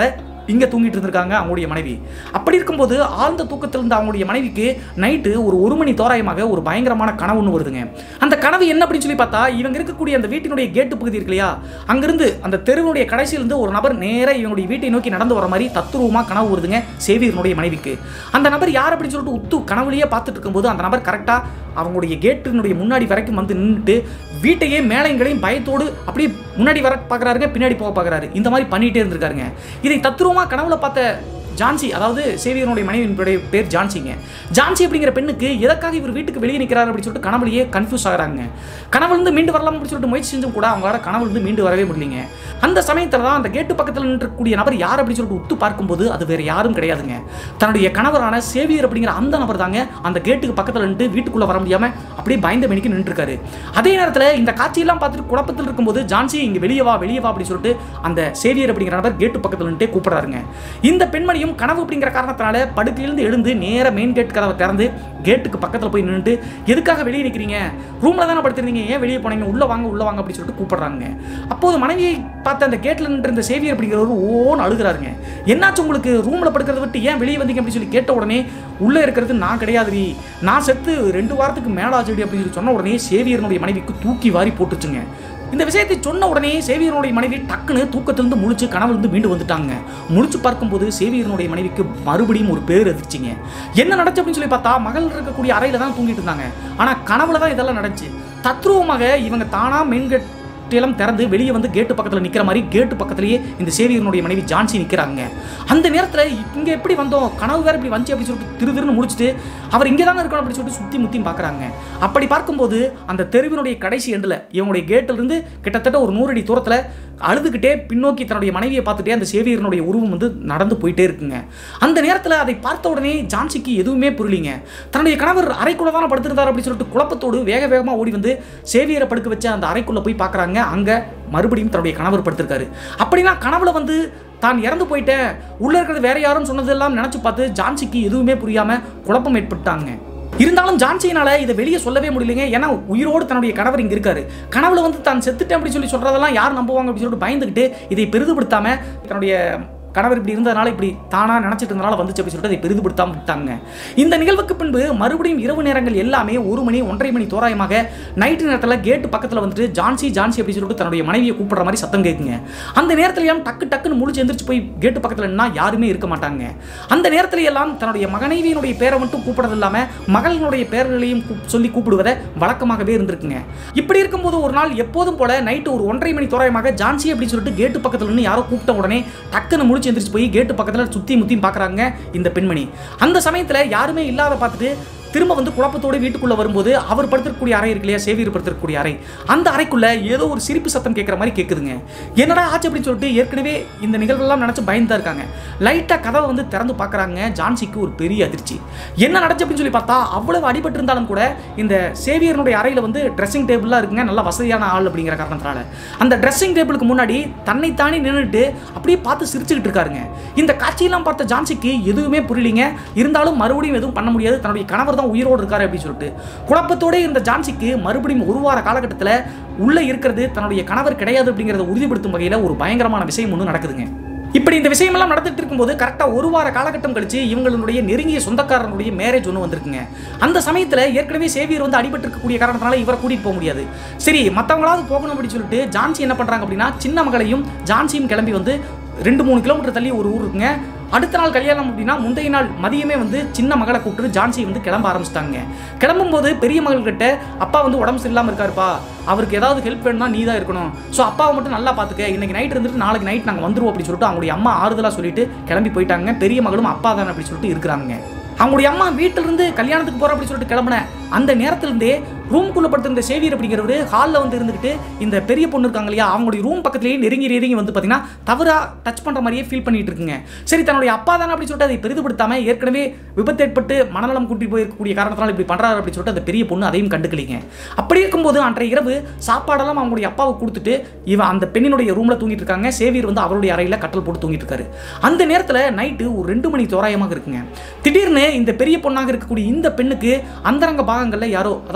இங்கே தூங்கிட்டு இருந்திருக்காங்க அவங்களுடைய மனைவி. அப்படி இருக்கும்போது ஆழ்ந்த தூக்கத்தில் இருந்த அவங்களுடைய மனைவிக்கு நைட்டு ஒரு ஒரு மணி தோராயமாக ஒரு பயங்கரமான கனவு ஒன்று வருதுங்க. அந்த கனவு என்ன அப்படின்னு சொல்லி பார்த்தா, இவங்க இருக்கக்கூடிய அந்த வீட்டினுடைய கேட்டு பகுதி இருக்கு இல்லையா, அங்கிருந்து அந்த தெருவினுடைய கடைசியிலிருந்து ஒரு நபர் நேராக இவங்களுடைய வீட்டை நோக்கி நடந்து வர மாதிரி தத்துரூபமாக கனவு வருதுங்க சேவியரனுடைய மனைவிக்கு. அந்த நபர் யார் அப்படின்னு சொல்லிட்டு உத்து கனவுலையே பார்த்துட்டு இருக்கும்போது அந்த நபர் கரெக்டாக அவங்களுடைய கேட்டினுடைய முன்னாடி வரைக்கும் வந்து நின்றுட்டு வீட்டையே மேலைங்களையும் பயத்தோடு அப்படியே முன்னாடி வர பார்க்குறாருங்க, பின்னாடி போக பார்க்குறாரு. இந்த மாதிரி பண்ணிகிட்டே இருந்திருக்காருங்க. இதை தத்துரூபமாக கனவுல பார்த்த ஜான்சி, அதாவது சேவியரனுடைய மனைவியினுடைய பேர் ஜான்சிங்க. ஜான்சி அப்படிங்கிற பெண்ணுக்கு எதற்காக இவர் வீட்டுக்கு வெளியே நிற்கிறார் அப்படின்னு சொல்லிட்டு கனவுலையே கன்ஃபியூஸ் ஆகிறாங்க. கனவுலேருந்து மீண்டு வரலாம் அப்படின்னு சொல்லிட்டு முயற்சி செஞ்சும் கூட அவங்களால கனவுலேருந்து மீண்டு வரவே முடியலைங்க. அந்த சமயத்தில் தான் அந்த கேட்டு பக்கத்தில் நின்றக்கூடிய நபர் யார் அப்படின்னு சொல்லிட்டு உத்து பார்க்கும்போது அது வேறு யாரும் கிடையாதுங்க, தன்னுடைய கணவரான சேவியர் அப்படிங்கிற அந்த நபர் தாங்க அந்த கேட்டுக்கு பக்கத்தில் நின்று வீட்டுக்குள்ளே வர முடியாமல் அப்படியே பயந்த மணிக்கு நின்றுருக்காரு. அதே நேரத்தில் இந்த காட்சியெல்லாம் பார்த்துட்டு குழப்பத்தில் இருக்கும்போது ஜான்சி இங்கே வெளியே வா வெளியே வா அப்படின்னு சொல்லிட்டு அந்த சேவியர் அப்படிங்கிற நபர் கேட்டு பக்கத்தில் நின்று கூப்பிடுறாருங்க. இந்த பெண்மணியும் கனவு அப்படிங்கிற காரணத்தினால படுக்கையிலிருந்து எழுந்து நேர மெயின் கேட் கதவை திறந்து கேட்டுக்கு பக்கத்தில் போய் நின்றுட்டு, எதுக்காக வெளியே நிற்கிறீங்க, ரூமில் தானே படுத்திருந்தீங்க, ஏன் வெளியே போனீங்க, உள்ள வாங்க உள்ள வாங்க அப்படின்னு சொல்லிட்டு கூப்பிடுறாங்க. அப்போது மனைவியை பார்த்து அந்த கேட்டில் நின்று இந்த சேவியர் அப்படிங்கிறவர் ஓன்னு அழுகிறாருங்க. என்னாச்சு உங்களுக்கு, ரூமில் படுக்கிறத விட்டு ஏன் வெளியே வந்தீங்க அப்படின்னு சொல்லி கேட்ட உடனே, உள்ளே இருக்கிறது நான் கிடையாது, நான் செத்து ரெண்டு வாரத்துக்கு மேலாச்சடி அப்படின்னு சொல்லி சொன்ன உடனே சேவியரனுடைய மனைவிக்கு தூக்கி வாரி போட்டுச்சுங்க. இந்த விஷயத்தை சொன்ன உடனே சேவியரனுடைய மனைவி டக்குன்னு தூக்கத்திலிருந்து முழிச்சு கனவுலேருந்து மீண்டு வந்துட்டாங்க. முழிச்சு பார்க்கும்போது சேவியரனுடைய மனைவிக்கு மறுபடியும் ஒரு பேர் எதிர்ச்சிங்க. என்ன நடந்துச்சு அப்படின்னு சொல்லி பார்த்தா, மகள் இருக்கக்கூடிய அறையில தான் தூங்கிட்டு இருந்தாங்க. ஆனால் கனவுல தான் இதெல்லாம் நடந்துச்சு. தத்ரூபமாக இவங்க தானா மெயின் எல்லாம் திறந்து வெளியே வந்து கேட்டு பக்கத்தில் நிற்கிற மாதிரி கேட்டு பக்கத்திலேயே இந்த சேவியரனுடைய மனைவி ஜான்சி நிற்கிறாங்க. அந்த நேரத்தில் இங்கே எப்படி வந்தோம், கனவு வேறு இப்படி வந்துச்சு அப்படின்னு சொல்லிட்டு திரு திருன்னு முடிச்சுட்டு அவர் இங்கே தானே இருக்கணும் அப்படின்னு சொல்லிட்டு சுற்றி முற்றியும் பார்க்குறாங்க. அப்படி பார்க்கும்போது அந்த தெருவினுடைய கடைசி எண்டில் இவங்களுடைய கேட்டிலிருந்து கிட்டத்தட்ட ஒரு நூறு அடி தூரத்தில் அழுதுகிட்டே பின்னோக்கி தன்னுடைய மனைவியை பார்த்துட்டே அந்த சேவியரனுடைய உருவம் வந்து நடந்து போயிட்டே இருக்குங்க. அந்த நேரத்தில் அதை பார்த்த உடனே ஜான்சிக்கு எதுவுமே புரியலிங்க. தன்னுடைய கணவர் அறைக்குள்ள தானே படுத்திருந்தார் அப்படின்னு சொல்லிட்டு குழப்பத்தோடு வேக வேகமாக ஓடி வந்து சேவியரை படுக்க வச்சு அந்த அறைக்குள்ளே போய் பார்க்குறாங்க. அங்கே மறுபடியும் தன்னுடைய கணவர் படுத்திருக்காரு. அப்படின்னா கனவுல வந்து தான் இறந்து போயிட்டேன், உள்ள இருக்கிறது வேற யாரும் சொன்னதெல்லாம் நினைச்சு பார்த்து ஜான்சிக்கு எதுவுமே புரியாம குழப்பம் ஏற்பட்டாங்க. இருந்தாலும் ஜான்சியினால இதை வெளியே சொல்லவே முடியலைங்க. ஏன்னா உயிரோடு தன்னுடைய கணவர் இங்கே இருக்காரு. கனவுல வந்து தான் செத்துட்டேன் அப்படின்னு சொல்லி சொல்றதெல்லாம் யார் நம்புவாங்க அப்படின்னு சொல்லிட்டு பயந்துக்கிட்டு இதை பெரிதுபடுத்தாம தன்னுடைய கணவர் இப்படி இருந்ததுனால இப்படி தானா நினைச்சிட்டு இருந்தனால வந்துச்சு அப்படின்னு சொல்லிட்டு அதை பெரிதுபடுத்தாம விட்டாங்க. இந்த நிகழ்வுக்கு பின்பு மறுபடியும் இரவு நேரங்கள் எல்லாமே ஒரு மணி ஒன்றரை மணி தோராயமாக நைட்டு நேரத்தில் கேட்டு பக்கத்தில் வந்துட்டு ஜான்சி ஜான்சி அப்படின்னு சொல்லிட்டு தன்னுடைய மனைவியை கூப்பிடுற மாதிரி சத்தம் கேட்குங்க. அந்த நேரத்தில் எல்லாம் டக்கு டக்குன்னு முழிச்சு எந்திரிச்சு போய் கேட்டு பக்கத்தில் நின்னா யாருமே இருக்க மாட்டாங்க. அந்த நேரத்தில் எல்லாம் தன்னுடைய மனைவியினுடைய பேரை மட்டும் கூப்பிடுறது இல்லாம மகளினுடைய பேர்களையும் சொல்லி கூப்பிடுவதை வழக்கமாகவே இருந்திருக்குங்க. இப்படி இருக்கும்போது ஒரு நாள் எப்போதும் போல நைட்டு ஒரு ஒன்றரை மணி தோராயமாக ஜான்சி அப்படின்னு சொல்லிட்டு கேட்டு பக்கத்தில் நின்று யாரோ கூப்பிட்ட உடனே டக்குன்னு எந்திரிச்சு போய் கேட்டு பக்கத்தில் சுத்தி முத்தியும் பார்க்குறாங்க இந்த பெண்மணி. அந்த சமயத்தில் யாருமே இல்லாத பார்த்துட்டு திரும்ப வந்து குழப்பத்தோடு வீட்டுக்குள்ளே வரும்போது அவர் படுத்திருக்கக்கூடிய அறை இருக்கு இல்லையா, சேவியர் படுத்திருக்கக்கூடிய அறை, அந்த அறைக்குள்ள ஏதோ ஒரு சிரிப்பு சத்தம் கேட்குற மாதிரி கேட்குதுங்க. என்னடா ஆச்சு அப்படின்னு சொல்லிட்டு ஏற்கனவே இந்த நிகழ்வெல்லாம் நினச்சி பயந்து தான் இருக்காங்க. லைட்டாக கதவை வந்து திறந்து பார்க்குறாங்க. ஜான்சிக்கு ஒரு பெரிய அதிர்ச்சி. என்ன நடந்துச்சு அப்படின்னு சொல்லி பார்த்தா, அவ்வளவு அடிபட்டு இருந்தாலும் கூட இந்த சேவியரனுடைய அறையில் வந்து ட்ரெஸ்ஸிங் டேபிளாக இருக்குங்க, நல்ல வசதியான ஆள் அப்படிங்கிற காரணத்தினால அந்த ட்ரெஸ்ஸிங் டேபிளுக்கு முன்னாடி தன்னை தானே நின்றுட்டு அப்படியே பார்த்து சிரிச்சுக்கிட்டு இருக்காருங்க. இந்த காட்சியெல்லாம் பார்த்த ஜான்சிக்கு எதுவுமே புரியலிங்க. இருந்தாலும் மறுபடியும் எதுவும் பண்ண முடியாது, தன்னுடைய கணவர் உயிரோடு இருக்காரு அப்படின்னு சொல்லிட்டு குழப்பத்தோட இருந்த ஜான்சிக்கு மறுபடியும் ஒரு வார காலகட்டத்தில் உள்ள இருக்கிறது தன்னுடைய கணவர் கிடையாது அப்படிங்கறத உறுதிப்படுத்தும் வகையில் ஒரு பயங்கரமான விஷயம் ஒன்று நடக்குதுங்க. இப்படி இந்த விஷயம் எல்லாம் நடந்துட்டு இருக்கும்போது கரெக்டா ஒரு வார காலகட்டம் கழிச்சு இவங்களுடைய நெருங்கிய சொந்தக்காரனுடைய மேரேஜ் ஒன்று வந்திருக்குங்க. அந்த சமயத்தில் ஏற்கனவே சேவியர் வந்து அடிபட்டு இருக்கக்கூடிய காரணத்தினால இவரை கூட்டிட்டு போக முடியாது. சரி, மற்றவங்களாவது போகணும் அப்படின்னு சொல்லிட்டு ஜான்சி என்ன பண்றாங்க அப்படின்னா, சின்ன மகளையும் ஜான்சியும் கிளம்பி வந்து ரெண்டு மூணு கிலோமீட்டர் தள்ளி ஒரு ஊர் இருக்குங்க. அடுத்த நாள் கல்யாணம் அப்படின்னா முந்தைய நாள் மதியமே வந்து சின்ன மகளை கூப்பிட்டு ஜான்சி வந்து கிளம்ப ஆரம்பிச்சிட்டாங்க. கிளம்பும்போது பெரிய மகள் கிட்ட, அப்பா வந்து உடம்பு சரியில்லாமல் இருக்காருப்பா, அவருக்கு ஏதாவது ஹெல்ப் வேணும்னா நீ தான் இருக்கணும், ஸோ அப்பாவை மட்டும் நல்லா பார்த்துக்க, இன்னைக்கு நைட் இருந்துட்டு நாளைக்கு நைட் நாங்கள் வந்துருவோம் அப்படின்னு சொல்லிட்டு அவங்களுடைய அம்மா ஆறுதலாக சொல்லிட்டு கிளம்பி போயிட்டாங்க. பெரிய மகளும் அப்பா தானே அப்படின்னு சொல்லிட்டு இருக்கிறாங்க. அவங்களுடைய அம்மா வீட்டிலிருந்து கல்யாணத்துக்கு போகிற அப்படின்னு சொல்லிட்டு கிளம்புன அந்த நேரத்திலிருந்தே ரூம்குள்ளே படுத்திருந்த சேவியர் அப்படிங்கிறவர் ஹாலில் வந்து இருந்துக்கிட்டு இந்த பெரிய பொண்ணு இருக்காங்க இல்லையா, அவங்களுடைய ரூம் பக்கத்துலேயே நெருங்கி நெருங்கி வந்து பார்த்தீங்கன்னா தவறாக டச் பண்ணுற மாதிரியே ஃபீல் பண்ணிட்டு இருக்குங்க. சரி, தன்னுடைய அப்பா தானே அப்படின்னு சொல்லிட்டு அதை பெரிதுபடுத்தாமல் ஏற்கனவே விபத்து ஏற்பட்டு மனநலம் கூட்டி போயிருக்கக்கூடிய காரணத்தினால இப்படி பண்ணுறாரு அப்படின்னு சொல்லிட்டு அந்த பெரிய பொண்ணு அதையும் கண்டுக்கலிங்க. அப்படி இருக்கும்போது அன்றைய இரவு சாப்பாடெல்லாம் அவங்களுடைய அப்பாவுக்கு கொடுத்துட்டு இவன் அந்த பெண்ணினுடைய ரூமில் தூங்கிட்டு இருக்காங்க. சேவியர் வந்து அவருடைய அறையில் கட்டல் போட்டு தூங்கிட்டு இருக்காரு. அந்த நேரத்தில் நைட்டு ஒரு ரெண்டு மணி தோராயமாக இருக்குங்க. திடீர்னு இந்த பெரிய பொண்ணாக இருக்கக்கூடிய இந்த பெண்ணுக்கு அந்தரங்க பாகங்களில் யாரோ, அதாவது மார்பு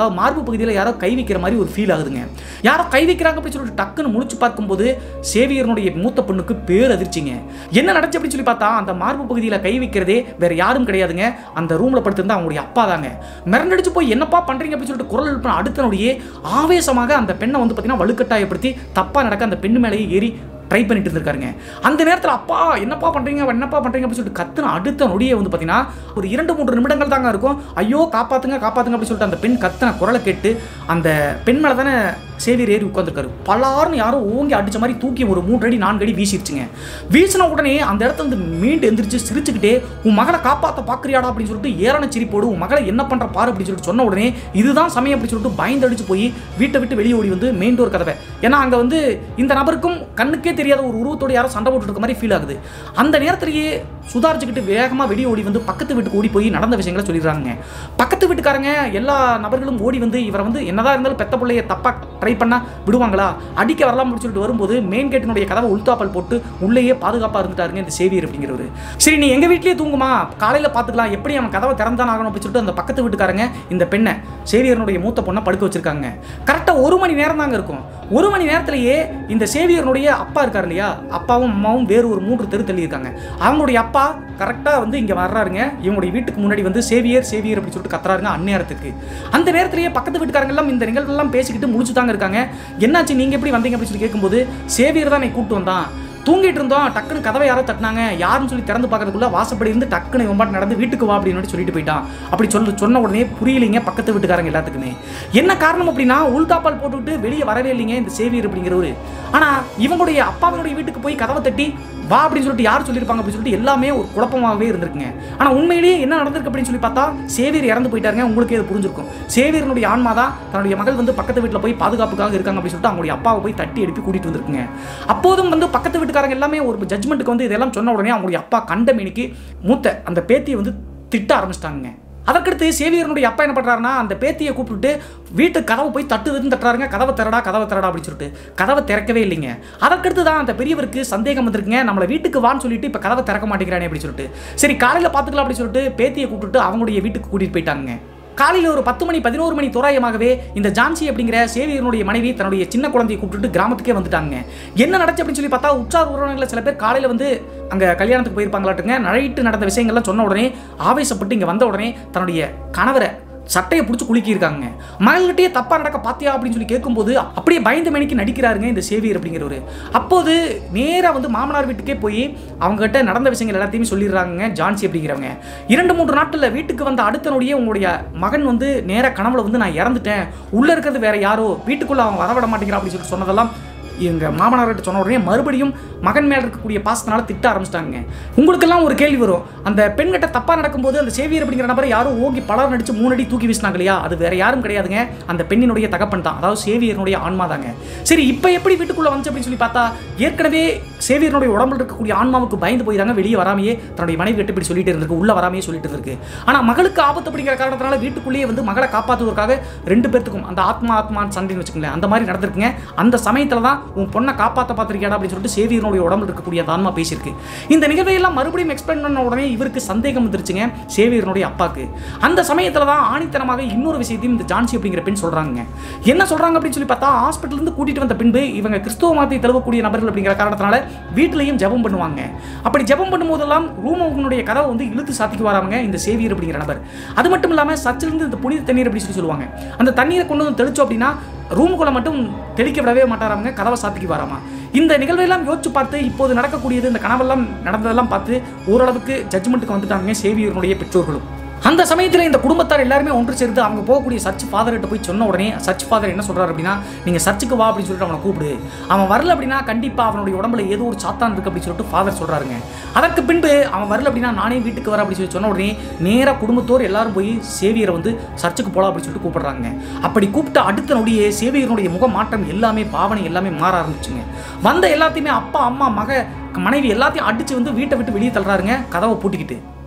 பகுதியில் யாரோ கை வைக்கிற மாதிரி ஒரு ஃபீல் ஆகுதுங்க. யாரோ கை வைக்கிறாங்க அப்படின்னு சொல்லிட்டு டக்குன்னு முழிச்சு பார்க்கும்போது சேவியரனுடைய மூத்த பொண்ணுக்கு பேர் அதிர்ச்சிங்க. என்ன நடந்துச்சு அப்படின்னு சொல்லி பார்த்தா அந்த மார்பு பகுதியில் கை வைக்கிறதே வேற யாரும் கிடையாதுங்க, அந்த ரூம்ல படுத்திருந்தா அவங்களுடைய அப்பா தாங்க. மிரண்டடிச்சு போய் என்னப்பா பண்றீங்க அப்படின்னு சொல்லிட்டு குரல் எழுப்பின அடுத்த நொடியே ஆவேசமாக அந்த பெண்ணை வந்து பார்த்தீங்கன்னா வலுக்கட்டாயப்படுத்தி தப்பா நடக்க அந்த பெண்ணு மேலேயே ஏறி ட்ரை பண்ணிட்டு இருந்திருக்காருங்க. அந்த நேரத்தில் அப்பா என்னப்பா பண்றீங்க என்னப்பா பண்றீங்க அப்படின்னு சொல்லிட்டு கத்துன அடுத்த நொடியே வந்து பார்த்தீங்கன்னா ஒரு இரண்டு மூன்று நிமிடங்கள் தாங்க இருக்கும். ஐயோ காப்பாத்துங்க காப்பாத்துங்க அப்படின்னு சொல்லிட்டு அந்த பெண் கத்துன குரலை கேட்டு அந்த பெண் மேலே தானே சேவியர் ஏறி உட்காந்துருக்காரு. பலார்னு யாரும் ஓங்கி அடிச்ச மாதிரி தூக்கி ஒரு மூன்று அடி நான்கு அடி வீசிடுச்சுங்க. வீசின உடனே அந்த இடத்துல வந்து மீண்டு எந்திரிச்சு சிரிச்சுக்கிட்டே உன் மகளை காப்பாற்ற பாக்குறியாடா அப்படின்னு சொல்லிட்டு ஏறான சிரிப்போடு உன் மகளை என்ன பண்ற பாரு அப்படின்னு சொல்லிட்டு சொன்ன உடனே இதுதான் சமயம் அப்படின்னு சொல்லிட்டு பயந்து அடிச்சு போய் வீட்டை விட்டு வெளியே ஓடி வந்து மெயின் டோர் கதவை, ஏன்னா அங்கே வந்து இந்த நபருக்கும் கண்ணுக்கே தெரியாத ஒரு உருவத்தோடு யாரும் சண்டை போட்டு இருக்க மாதிரி ஃபீல் ஆகுது. அந்த நேரத்திலேயே சுதாரிச்சுக்கிட்டு வேகமாக வெளியே ஓடி வந்து பக்கத்து வீட்டுக்கு ஓடி போய் நடந்த விஷயங்களை சொல்லிடுறாங்க. பக்கத்து வீட்டுக்காரங்க எல்லா நபர்களும் ஓடி வந்து இவரை வந்து என்னதான் இருந்தாலும் பெத்த பிள்ளைய தப்பா ட்ரை பண்ணா விடுவாங்களா, அடிக்க வரலாம் சொல்லிட்டு வரும்போது மெயின் கேட்டினுடைய கதவை உள்தாப்பல் போட்டு உள்ளேயே பாதுகாப்பாக இருந்துட்டாருங்க இந்த சேவியர் அப்படிங்கிறவர். சரி நீ எங்க வீட்லயே தூங்குமா, காலையில பார்த்துக்கலாம், எப்படி அவன் கதவை திறந்தான் ஆகணும் அப்படின்னு சொல்லிட்டு அந்த பக்கத்து வீட்டுக்காரங்க இந்த பெண்ணை சேவியரனுடைய மூத்த பொண்ணை படுக்க வச்சிருக்காங்க. கரெக்டாக ஒரு மணி நேரம் தாங்க இருக்கும். ஒரு மணி நேரத்திலேயே இந்த சேவியரனுடைய அப்பா இருக்காரு இல்லையா, அப்பாவும் அம்மாவும் வேறு ஒரு மூன்று தெரு தள்ளி இருக்காங்க. அவங்களுடைய அப்பா கரெக்டாக வந்து இங்கே வர்றாருங்க. இவங்களுடைய வீட்டுக்கு முன்னாடி வந்து சேவியர் சேவியர் அப்படின்னு சொல்லிட்டு கத்துறாருங்க அந்நேரத்துக்கு. அந்த நேரத்திலேயே பக்கத்து வீட்டுக்காரங்க எல்லாம் இந்த நிகழ்வெல்லாம் பேசிக்கிட்டு முடிச்சு தாங்க இருக்காங்க. என்னாச்சு நீங்க எப்படி வந்தீங்க அப்படின்னு சொல்லி கேட்கும்போது சேவியர் தான் நீ கூப்பிட்டு வந்தான், தூங்கிட்டு இருந்தோம், டக்குன்னு கதவை யாரோ தட்டினாங்க, யாருன்னு சொல்லி திறந்து பார்க்கறதுக்குள்ள வாசப்படி இருந்து டக்குன்னு இவன் நடந்து வீட்டுக்கு வா அப்படின்னு சொல்லிட்டு போயிட்டான். அப்படி சொல்லி சொன்ன உடனே புரியலைங்க பக்கத்து வீட்டுக்காரங்க எல்லாத்துக்குமே. என்ன காரணம் அப்படின்னா உள்தாப்பால் போட்டுவிட்டு வெளியே வரவே இல்லைங்க இந்த சேவியர் அப்படிங்கிறவரு. ஆனா இவங்களுடைய அப்பாவினுடைய வீட்டுக்கு போய் கதவை தட்டி வா அப்படின்னு சொல்லிட்டு யார் சொல்லியிருப்பாங்க அப்படின்னு சொல்லிட்டு எல்லாமே ஒரு குழப்பமாகவே இருந்திருக்குங்க. ஆனா உண்மையிலேயே என்ன நடந்திருக்கு அப்படின்னு சொல்லி பார்த்தா சேவியர் இறந்து போயிட்டாருங்க. உங்களுக்கு இது புரிஞ்சிருக்கும். சேவியரனுடைய ஆன்மா தான் தன்னுடைய மகள் வந்து பக்கத்து வீட்டில் போய் பாதுகாப்புக்காக இருக்காங்க அப்படின்னு சொல்லிட்டு அவங்களுடைய அப்பாவை போய் தட்டி எடுப்பி கூட்டிட்டு வந்திருக்குங்க. அப்போதும் வந்து பக்கத்து வீட்டுக்காரங்க எல்லாமே ஒரு ஜட்மெண்ட்டுக்கு வந்து இதெல்லாம் சொன்ன உடனே அவங்களுடைய அப்பா கண்டமேனிக்கு மூத்த அந்த பேத்தியை வந்து திட்ட ஆரம்பிச்சிட்டாங்க. அதற்கடுத்து சேவியரனுடைய அப்பா என்ன பண்றாருன்னா அந்த பேத்தியை கூப்பிட்டு வீட்டு கதவை போய் தட்டுதுன்னு தட்டுறாருங்க. கதவை திறடா கதவை திறடா அப்படின்னு சொல்லிட்டு கதவை திறக்கவே இல்லைங்க. அதற்கடுத்து தான் அந்த பெரியவருக்கு சந்தேகம் வந்திருக்குங்க, நம்மளை வீட்டுக்கு வான்னு சொல்லிட்டு இப்போ கதவை திறக்க மாட்டேங்கிறானே அப்படின்னு சொல்லிட்டு சரி காலையில் பார்த்துக்கலாம் அப்படின்னு சொல்லிட்டு பேத்தியை கூப்பிட்டு அவங்களுடைய வீட்டுக்கு கூட்டிட்டு போயிட்டாங்க. காலையில் ஒரு பத்து மணி பதினோரு மணி தோராயமாகவே இந்த ஜான்சி அப்படிங்கிற சேவியரனுடைய மனைவி தன்னுடைய சின்ன குழந்தையை கூப்பிட்டு கிராமத்துக்கே வந்துட்டாங்க. என்ன நடந்துச்சு அப்படின்னு சொல்லி பார்த்தா உற்சார் உறவினர்கள் சில பேர் காலையில் வந்து அங்கே கல்யாணத்துக்கு போயிருப்பாங்களாட்டுங்க. நைட்டு நடந்த விஷயங்கள்லாம் சொன்ன உடனே ஆவேசப்பட்டு இங்கே வந்த உடனே தன்னுடைய கணவரை சட்டையை பிடிச்சி குலுக்கியிருக்காங்க. மகள்கிட்டயே தப்பா நடக்க பாத்தியா அப்படின்னு சொல்லி கேட்கும்போது அப்படியே பயந்த மணிக்கு நடிக்கிறாருங்க இந்த சேவியர் அப்படிங்கிறவர். அப்போது நேராக வந்து மாமனார் வீட்டுக்கே போய் அவங்ககிட்ட நடந்த விஷயங்கள் எல்லாத்தையுமே சொல்லிடுறாங்க ஜான்சி அப்படிங்கிறவங்க. இரண்டு மூன்று நாட்களில் வீட்டுக்கு வந்த அடுத்த நொடியே உங்களுடைய மகன் வந்து நேராக கனவுல வந்து நான் இறந்துட்டேன், உள்ள இருக்கிறது வேற யாரோ, வீட்டுக்குள்ள அவன் வரவிட மாட்டேங்கிறான் அப்படின்னு சொல்லி சொன்னதெல்லாம் எங்க மாமனார்கிட்ட சொன்ன உடனே மறுபடியும் மகன் மேல இருக்கக்கூடிய பாசத்தினால திட்ட ஆரம்பிச்சிட்டாங்க. உங்களுக்கெல்லாம் ஒரு கேள்வி வரும், அந்த பெண்கிட்ட தப்பா நடக்கும்போது அந்த சேவியர் அப்படிங்கிற நபரை யாரும் ஓங்கி பலர் நடிச்சு மூணு அடி தூக்கி வீசினாங்க இல்லையா, அது வேற யாரும் கிடையாதுங்க, அந்த பெண்ணினுடைய தகப்பன் தான், அதாவது சேவியரனுடைய ஆன்மா தாங்க. சரி இப்போ எப்படி வீட்டுக்குள்ள வந்து அப்படின்னு சொல்லி பார்த்தா ஏற்கனவே சேவியரனுடைய உடம்புல இருக்கக்கூடிய ஆன்மாவுக்கு பயந்து போயிதாங்க வெளியே வராமையே தன்னுடைய மனைவி கிட்ட இப்படி சொல்லிட்டு இருந்திருக்கு, உள்ள வராமையே சொல்லிட்டு இருக்கு. ஆனா மகளுக்கு ஆபத்து அப்படிங்கிற காரணத்தினால வீட்டுக்குள்ளேயே வந்து மகளை காப்பாற்றுவதற்காக ரெண்டு பேருக்கும் அந்த ஆத்மா ஆத்மா சண்டைன்னு வச்சுக்கோங்களேன் அந்த மாதிரி நடந்திருக்குங்க. அந்த சமயத்துல தான் உன் பொண்ணை காப்பாற்ற பார்த்திருக்கியாடா அப்படின்னு சொல்லிட்டு சேவியரனுடைய உடம்புல இருக்கக்கூடிய அந்த ஆன்மா பேசியிருக்கு. இந்த நிகழ்வை எல்லாம் மறுபடியும் எக்ஸ்பிளைன் பண்ண உடனே இவருக்கு சந்தேகம் வந்துருச்சுங்க சேவியரனுடைய அப்பாக்கு. அந்த சமயத்துல தான் ஆணித்தனமாக இன்னொரு விஷயத்தையும் இந்த ஜான்சி அப்படிங்கிற பெண் சொல்றாங்க. என்ன சொல்றாங்க அப்படின்னு சொல்லி பார்த்தா ஹாஸ்பிட்டல் இருந்து கூட்டிட்டு வந்த பின்பு இவங்க கிறிஸ்துவ மதத்தை தழுவக்கூடிய நபர்கள் அப்படிங்கிற காரணத்தினால வீட்டிலையும் ஜெபம் பண்ணுவாங்க. அப்படி ஜெபம் பண்ணும்போதெல்லாம் ரூமுடைய கதவை வந்து இழுத்து சாத்திக்கு வராங்க இந்த சேவியர் அப்படிங்கிற நபர். அது மட்டும் இல்லாம சர்ச்சிலிருந்து இந்த புனித தண்ணீர் அப்படின்னு சொல்லி சொல்லுவாங்க, அந்த தண்ணீரை கொண்டு வந்து தெளிச்சோம் அப்படின்னா ரூமுக்குள்ள மட்டும் தெளிக்க விடவே மாட்டாராங்க, கதவை சாத்திக்கு வராமா. இந்த நிகழ்வையெல்லாம் யோசிச்சு பார்த்து இப்போது நடக்கக்கூடியது இந்த கனவெல்லாம் நடந்ததெல்லாம் பார்த்து ஓரளவுக்கு ஜட்ஜ்மெண்ட்டுக்கு வந்துட்டாங்க சேவியரனுடைய பெற்றோர்களும். அந்த சமயத்தில் இந்த குடும்பத்தார் எல்லாருமே ஒன்று சேர்ந்து அவங்க போகக்கூடிய சர்ச் ஃபாதர்கிட்ட போய் சொன்ன உடனே சர்ச் ஃபாதர் என்ன சொல்றாரு அப்படின்னா, நீங்க சர்ச்சுக்கு வா அப்படின்னு சொல்லிட்டு அவனை கூப்பிடு, அவன் வரல அப்படின்னா கண்டிப்பா அவனுடைய உடம்புல ஏதோ ஒரு சாத்தான் இருக்கு அப்படின்னு சொல்லிட்டு ஃபாதர் சொல்றாருங்க. அதற்கு பின்பு அவன் வரல அப்படின்னா நானே வீட்டுக்கு வர அப்படின்னு சொல்லி சொன்ன உடனே நேராக குடும்பத்தோர் எல்லாரும் போய் சேவியரை வந்து சர்ச்சுக்கு போகலாம் அப்படின்னு சொல்லிட்டு கூப்பிடுறாங்க. அப்படி கூப்பிட்ட அடுத்த நொடியே சேவியரனுடைய முக மாற்றம் எல்லாமே பாவனை எல்லாமே மாற ஆரம்பிச்சுங்க. வந்த எல்லாத்தையுமே அப்பா அம்மா மக மனைவி எல்லாத்தையும் அடிச்சு வந்து வீட்டை விட்டு வெளியே தள்ளுறாருங்க கதவை பூட்டிக்கிட்டு.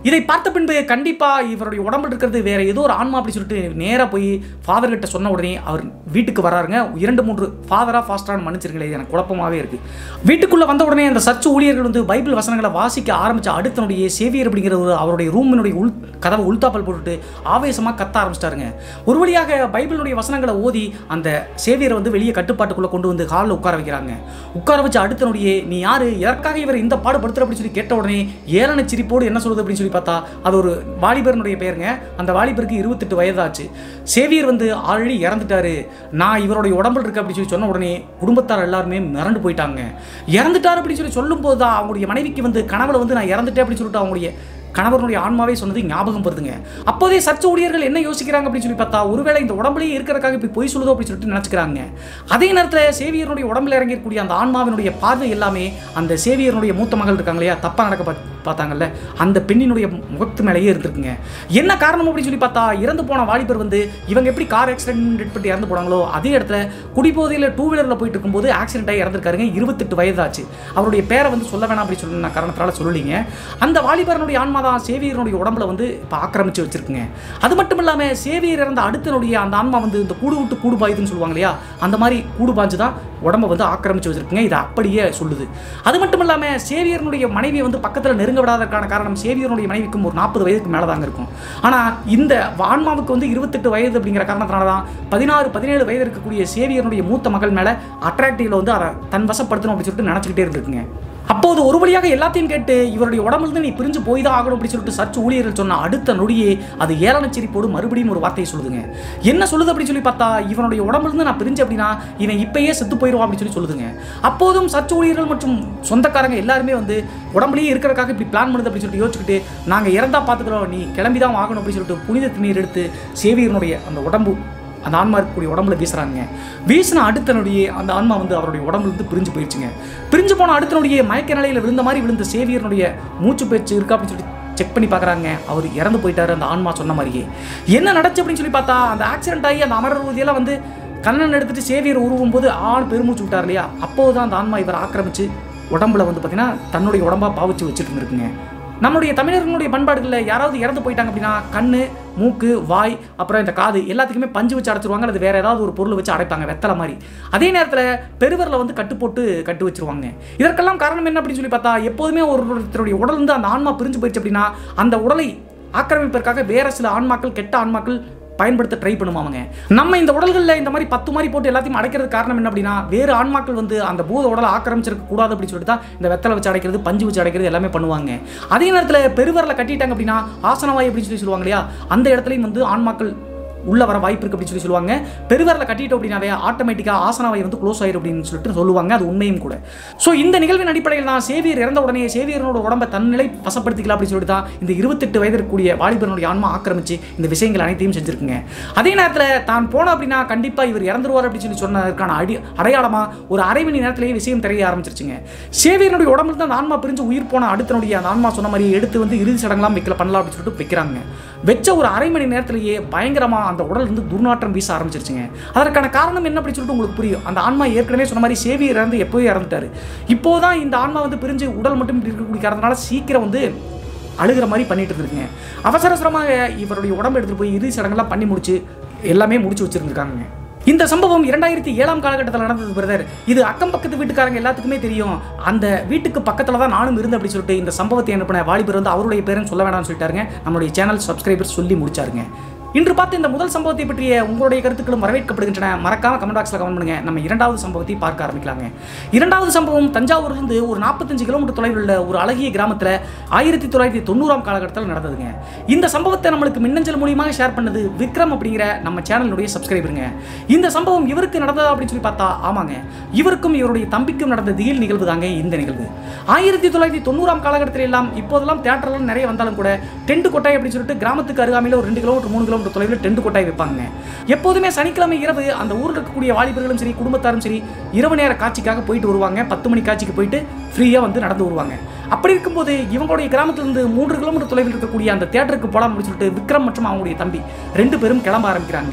இதை பார்த்த பின்பு கண்டிப்பாக இவருடைய உடம்புல இருக்கிறது வேற ஏதோ ஒரு ஆன்மா அப்படி சொல்லிட்டு நேராக போய் ஃபாதர் கிட்ட சொன்ன உடனே அவர் வீட்டுக்கு வராருங்க. இரண்டு மூன்று ஃபாதரா ஃபாஸ்டரான மன்னிச்சிருக்கீங்களே, எனக்கு குழப்பமாகவே இருக்கு. வீட்டுக்குள்ளே வந்த உடனே அந்த சர்ச் ஊழியர்கள் வந்து பைபிள் வசனங்களை வாசிக்க ஆரம்பிச்ச அடுத்தனுடைய சேவியர் அப்படிங்கிற ஒரு அவருடைய ரூமினுடைய உள் கதவை உள்தாப்பல் போட்டுட்டு ஆவேசமாக கத்த ஆரம்பிச்சிட்டாருங்க. ஒரு வழியாக பைபிளுடைய வசனங்களை ஓதி அந்த சேவியரை வந்து வெளியே கட்டுப்பாட்டுக்குள்ளே கொண்டு வந்து ஹாலில் உட்கார வைக்கிறாங்க. உட்கார வச்சு அடுத்தனுடைய நீ யாரு, எதற்காக இவர் இந்த பாடுபடுத்துற அப்படின்னு சொல்லி கேட்ட உடனே ஏளன சிரிப்போடு என்ன சொல்லுது அப்படின்னு சொல்லி பார்த்தா அது ஒரு வாலிபரனுடைய பேருங்க. அந்த வாலிபருக்கு இருபத்தெட்டு வயதாச்சு. சேவியர் வந்து ஆல்ரெடி இறந்துட்டாரு, நான் இவருடைய உடம்புல இருக்கு அப்படின்னு சொல்லி சொன்ன உடனே குடும்பத்தார் எல்லாருமே மிரண்டு போயிட்டாங்க. இறந்துட்டார் அப்படின்னு சொல்லி சொல்லும் போது தான் அவங்களுடைய மனைவிக்கு வந்து கனவுல வந்து நான் இறந்துட்டேன் அப்படின்னு சொல்லிட்டு அவங்களுடைய கணவனுடைய ஆன்மாவே சொன்னது ஞாபகம் வருதுங்க. அப்போதே சர்ச்ச ஊழியர்கள் என்ன யோசிக்கிறாங்க அப்படின்னு சொல்லி பார்த்தா ஒருவேளை இந்த உடம்புலேயே இருக்கிறதுக்காக இப்படி பொய் சொல்லுதோ அப்படின்னு சொல்லிட்டு நினச்சிக்கிறாங்க. அதே நேரத்தில் சேவியருடைய உடம்புல இறங்கக்கூடிய அந்த ஆன்மாவினுடைய பார்வை எல்லாமே அந்த சேவியருடைய மூத்த மகள் இருக்காங்க இல்லையா, தப்பாக நடக்க பார்த்தாங்கல்ல, அந்த பெண்ணினுடைய முகத்து மேலேயே இருந்திருக்குங்க. என்ன காரணம் அப்படின்னு சொல்லி பார்த்தா இறந்து போன வாலிபர் வந்து இவங்க எப்படி கார் ஆக்சிடென்ட் பற்றி இறந்து போனாங்களோ அதே இடத்துல குடிபோதையில் டூ வீலரில் போயிட்டு இருக்கும்போது ஆக்சிடென்ட் ஆகி இறந்துருக்காருங்க. இருபத்தெட்டு வயதாச்சு. அவருடைய பேரை வந்து சொல்ல வேணாம் அப்படின்னு சொல்லி நான் காரணத்தால் சொல்லலிங்க. அந்த வாலிபரனுடைய ஆன்மா தான் சேவியருடைய உடம்புல வந்து இப்போ ஆக்கிரமிச்சு வச்சிருக்குங்க. அது மட்டும் இல்லாமல் சேவியர் இறந்த அடுத்தனுடைய அந்த ஆன்மா வந்து இந்த கூடு விட்டு கூடு பாயுதுன்னு சொல்லுவாங்க இல்லையா, அந்த மாதிரி கூடு பாய்ஞ்சு தான் உடம்பை வந்து ஆக்கிரமிச்சு வச்சிருக்குங்க. இதை அப்படியே சொல்லுது. அது மட்டும் இல்லாமல் சேவியருடைய மனைவி வந்து பக்கத்தில் நெருங்க விடாதற்கான காரணம் சேவியருடைய மனைவிக்கும் ஒரு நாற்பது வயதுக்கு மேலே தாங்க இருக்கும். ஆனால் இந்த ஆன்மாவுக்கு வந்து இருபத்தெட்டு வயது அப்படிங்கிற காரணத்தினால தான் பதினாறு பதினேழு வயது இருக்கக்கூடிய சேவியருடைய மூத்த மகள் மேலே அட்ராக்டிவ்ல வந்து அதை தன் வசப்படுத்தணும் அப்படின்னு சொல்லிட்டு நினச்சிக்கிட்டே இருந்திருக்குங்க. அப்போது ஒரு வழியாக எல்லாத்தையும் கேட்டு இவருடைய உடம்புலேருந்து நீ பிரிஞ்சு போய் தான் ஆகணும் அப்படின்னு சொல்லிட்டு சர்ச் ஊழியர்கள் சொன்ன அடுத்த நொடியே அது ஏளன சிரிப்போடு மறுபடியும் ஒரு வார்த்தையை சொல்லுதுங்க. என்ன சொல்லுது அப்படின்னு சொல்லி பார்த்தா இவனுடைய உடம்புலேருந்து நான் பிரிஞ்சு அப்படின்னா இவன் இப்பயே செத்து போயிடுவான் அப்படின்னு சொல்லி சொல்லுதுங்க. அப்போதும் சர்ச் ஊழியர்கள் மற்றும் சொந்தக்காரங்க எல்லாருமே வந்து உடம்புலேயே இருக்கிறதுக்காக இப்படி பிளான் பண்ணுது அப்படின்னு சொல்லிட்டு யோசிச்சுக்கிட்டு நாங்கள் இறந்தா பார்த்துக்கிறோம், நீ கிளம்பி தான் ஆகணும் அப்படின்னு சொல்லிட்டு புனித தண்ணீர் எடுத்து சேவியனுடைய அந்த உடம்பு அந்த ஆன்மா இருக்கக்கூடிய உடம்புல வீசுறாங்க. வீசின அடுத்த நொடியே அந்த ஆன்மா வந்து அவருடைய உடம்புல இருந்து பிரிஞ்சு போயிடுச்சுங்க. பிரிஞ்சு போன அடுத்த நொடியே மயக்க நிலையில் விழுந்த மாதிரி விழுந்த சேவியனுடைய மூச்சு பேச்சு இருக்கா அப்படின்னு சொல்லி செக் பண்ணி பார்க்குறாங்க. அவர் இறந்து போயிட்டாரு அந்த ஆன்மா சொன்ன மாதிரியே. என்ன நடச்சு அப்படின்னு சொல்லி பார்த்தா அந்த ஆக்சிடென்ட் ஆகி அந்த அமரர் ஊதியெல்லாம் வந்து கண்ணன் எடுத்துட்டு சேவியர் உருவும் போது ஆள் பெருமூச்சு விட்டார் இல்லையா, அப்போது தான் அந்த ஆன்மா இவர் ஆக்கிரமிச்சு உடம்புல வந்து பார்த்தீங்கன்னா தன்னுடைய உடம்பா பாவிச்சு வச்சுட்டு இருந்துருக்குங்க. நம்மளுடைய தமிழர்களுடைய பண்பாடுகளில் யாராவது இறந்து போயிட்டாங்க அப்படின்னா கண்ணு, மூக்கு, வாய், அப்புறம் இந்த காது எல்லாத்துக்குமே பஞ்சு வச்சு அடைச்சிருவாங்க. அது வேற ஏதாவது ஒரு பொருள் வச்சு அடைப்பாங்க, வெத்தலை மாதிரி. அதே நேரத்தில் பெருவரில் வந்து கட்டு போட்டு கட்டு வச்சிருவாங்க. இதற்கெல்லாம் காரணம் என்ன அப்படின்னு சொல்லி பார்த்தா எப்போதுமே ஒருத்தருடைய உடல் வந்து அந்த ஆன்மா பிரிஞ்சு போயிடுச்சு அப்படின்னா அந்த உடலை ஆக்கிரமிப்பதற்காக வேற சில ஆன்மாக்கள், கெட்ட ஆன்மாக்கள் பயன்படுத்த ட்ரை பண்ணுவாங்க. நம்ம இந்த உடல்களில் இந்த மாதிரி பத்து மாதிரி போட்டு எல்லாத்தையும் அடைக்கிறது காரணம் என்ன அப்படின்னா வேறு ஆன்மாக்கள் வந்து அந்த பூத உடலை ஆக்கிரமிச்சிருக்க கூடாது அப்படின்னு சொல்லிட்டு தான் இந்த வெத்தலை வச்சு அடைக்கிறது, பஞ்சு வச்சு அடைக்கிறது எல்லாமே பண்ணுவாங்க. அதே நேரத்தில் பெருவரில் கட்டிட்டாங்க அப்படின்னா ஆசனவாய் அப்படின்னு சொல்லி சொல்லுவாங்க இல்லையா, அந்த இடத்துலையும் வந்து ஆன்மாக்கள் உள்ள வர வாய்ப்பு இருக்கு அப்படின்னு சொல்லி சொல்லுவாங்க. பெருவரில் கட்டிட்டோம் அப்படின்னாவே ஆட்டோமேட்டிக்காக ஆசனாவை வந்து க்ளோஸ் ஆயிடும் அப்படின்னு சொல்லிட்டு சொல்லுவாங்க. அது உண்மையும் கூட. ஸோ இந்த நிகழ்வின் அடிப்படையில் தான் சேவியர் இறந்த உடனே சேவியரோட உடம்பை தன்னிலை வசப்படுத்திக்கலாம் அப்படின்னு சொல்லிட்டு தான் இந்த இருபத்தெட்டு வயது இருக்கக்கூடிய வாலிபனுடைய ஆன்மா ஆக்கிரமிச்சு இந்த விஷயங்கள் அனைத்தையும் செஞ்சிருக்குங்க. அதே நேரத்தில் தான் போனோம் அப்படின்னா கண்டிப்பாக இவர் இறந்துருவார் அப்படின்னு சொல்லி சொன்னதற்கான அடி அடையாளமாக ஒரு அரை மணி நேரத்திலேயே விஷயம் தெரிய ஆரம்பிச்சிருச்சுங்க. சேவியனுடைய உடம்புல தான் அந்த ஆன்மா பிரிஞ்சு உயிர் போன அடுத்தனுடைய அந்த ஆன்மா சொன்ன மாதிரி எடுத்து வந்து இறுதி சடங்கெல்லாம் வைக்கல பண்ணலாம் அப்படின்னு சொல்லிட்டு வைக்கிறாங்க. வச்ச ஒரு அரை மணி நேரத்திலேயே பயங்கரமாக அந்த உடல் வந்து துர்நாற்றம் வீச ஆரம்பிச்சிருச்சுங்க. அதற்கான காரணம் என்ன அப்படின்னு சொல்லிட்டு உங்களுக்கு புரியும். அந்த ஆன்மா ஏற்கனவே சொன்ன மாதிரி சேவியர் இறந்து எப்போவே இறந்துட்டாரு. இப்போதான் இந்த ஆன்மா வந்து பிரிஞ்சு உடல் மட்டும் இருக்கக்கூடிய காரணத்தினால சீக்கிரம் வந்து அழுகிற மாதிரி பண்ணிட்டு இருந்துருக்குங்க. அவசர அவசரமாக இவருடைய உடம்பு எடுத்துகிட்டு போய் இறுதி சடங்கெல்லாம் பண்ணி முடிச்சு எல்லாமே முடிச்சு வச்சிருந்துருக்காங்க. இந்த சம்பவம் இரண்டாயிரத்தி ஏழாம் காலகட்டத்தில் நடந்தது பிரதர். இது அக்கம் பக்கத்து வீட்டுக்காரங்க எல்லாத்துக்குமே தெரியும். அந்த வீட்டுக்கு பக்கத்தில் தான் நானும் இருந்து அப்படின்னு சொல்லிட்டு இந்த சம்பவத்தை அனுப்பின வாலிபர் வந்து அவருடைய பேருன்னு சொல்ல வேணாம்னு சொல்லிட்டாருங்க. நம்மளுடைய சேனல் சப்ஸ்கிரைபர் சொல்லி முடிச்சாருங்க. இன்று பார்த்து இந்த முதல் சம்பவத்தை பற்றிய உங்களுடைய கருத்துக்களும் வரவேற்கப்படுகின்றன. மறக்காம கமெண்ட் பாக்ஸில் கமெண்ட் பண்ணுங்க. நம்ம இரண்டாவது சம்பவத்தை பார்க்க ஆரம்பிக்கலாங்க. இரண்டாவது சம்பவம் தஞ்சாவூர்லேருந்து ஒரு நாற்பத்தஞ்சு கிலோமீட்டர் தொலைவில் உள்ள ஒரு அழகிய கிராமத்தில் ஆயிரத்தி தொள்ளாயிரத்தி தொண்ணூறாம் காலகட்டத்தில் நடந்ததுங்க. இந்த சம்பவத்தை நம்மளுக்கு மின்னஞ்சல் மூலியமாக ஷேர் பண்ணது விக்ரம் அப்படிங்கிற நம்ம சேனலுடைய சப்ஸ்கிரைபருங்க. இந்த சம்பவம் இவருக்கு நடந்ததா அப்படின்னு சொல்லி பார்த்தா ஆமாங்க, இவருக்கும் இவருடைய தம்பிக்கும் நடந்த திகில் நிகழ்வு தாங்க இந்த நிகழ்வு. ஆயிரத்தி தொள்ளாயிரத்தி தொண்ணூறாம் காலகட்டத்தில் எல்லாம் இப்போதெல்லாம் தியேட்டர்லாம் நிறைய வந்தாலும் கூட டென்ட் கொட்டாய் அப்படின்னு சொல்லிட்டு கிராமத்துக்கு அருகாமையில் ஒரு ரெண்டு கிலோமீட்டர் மூணு கிலோமீட்டர் தொலைவில் டென்ட் கொட்டாய் வைப்பாங்க. எப்போதுமே சனிக்கிழமை இரவு அந்த ஊரில் இருக்கக்கூடிய வாலிபர்களும் சரி குடும்பத்தாரும் சரி இரவு நேர காட்சிக்காக போயிட்டு வருவாங்க. பத்து மணி காட்சிக்கு போயிட்டு ஃப்ரீயாக வந்து நடந்து வருவாங்க. அப்படி இருக்கும்போது இவங்களுடைய கிராமத்திலிருந்து மூன்று கிலோமீட்டர் தொலைவில் இருக்கக்கூடிய அந்த தியேட்டருக்கு போலாம் அப்படின்னு சொல்லிட்டு விக்ரம் மற்றும் அவங்களுடைய தம்பி ரெண்டு பேரும் கிளம்ப ஆரம்பிக்கிறாங்க.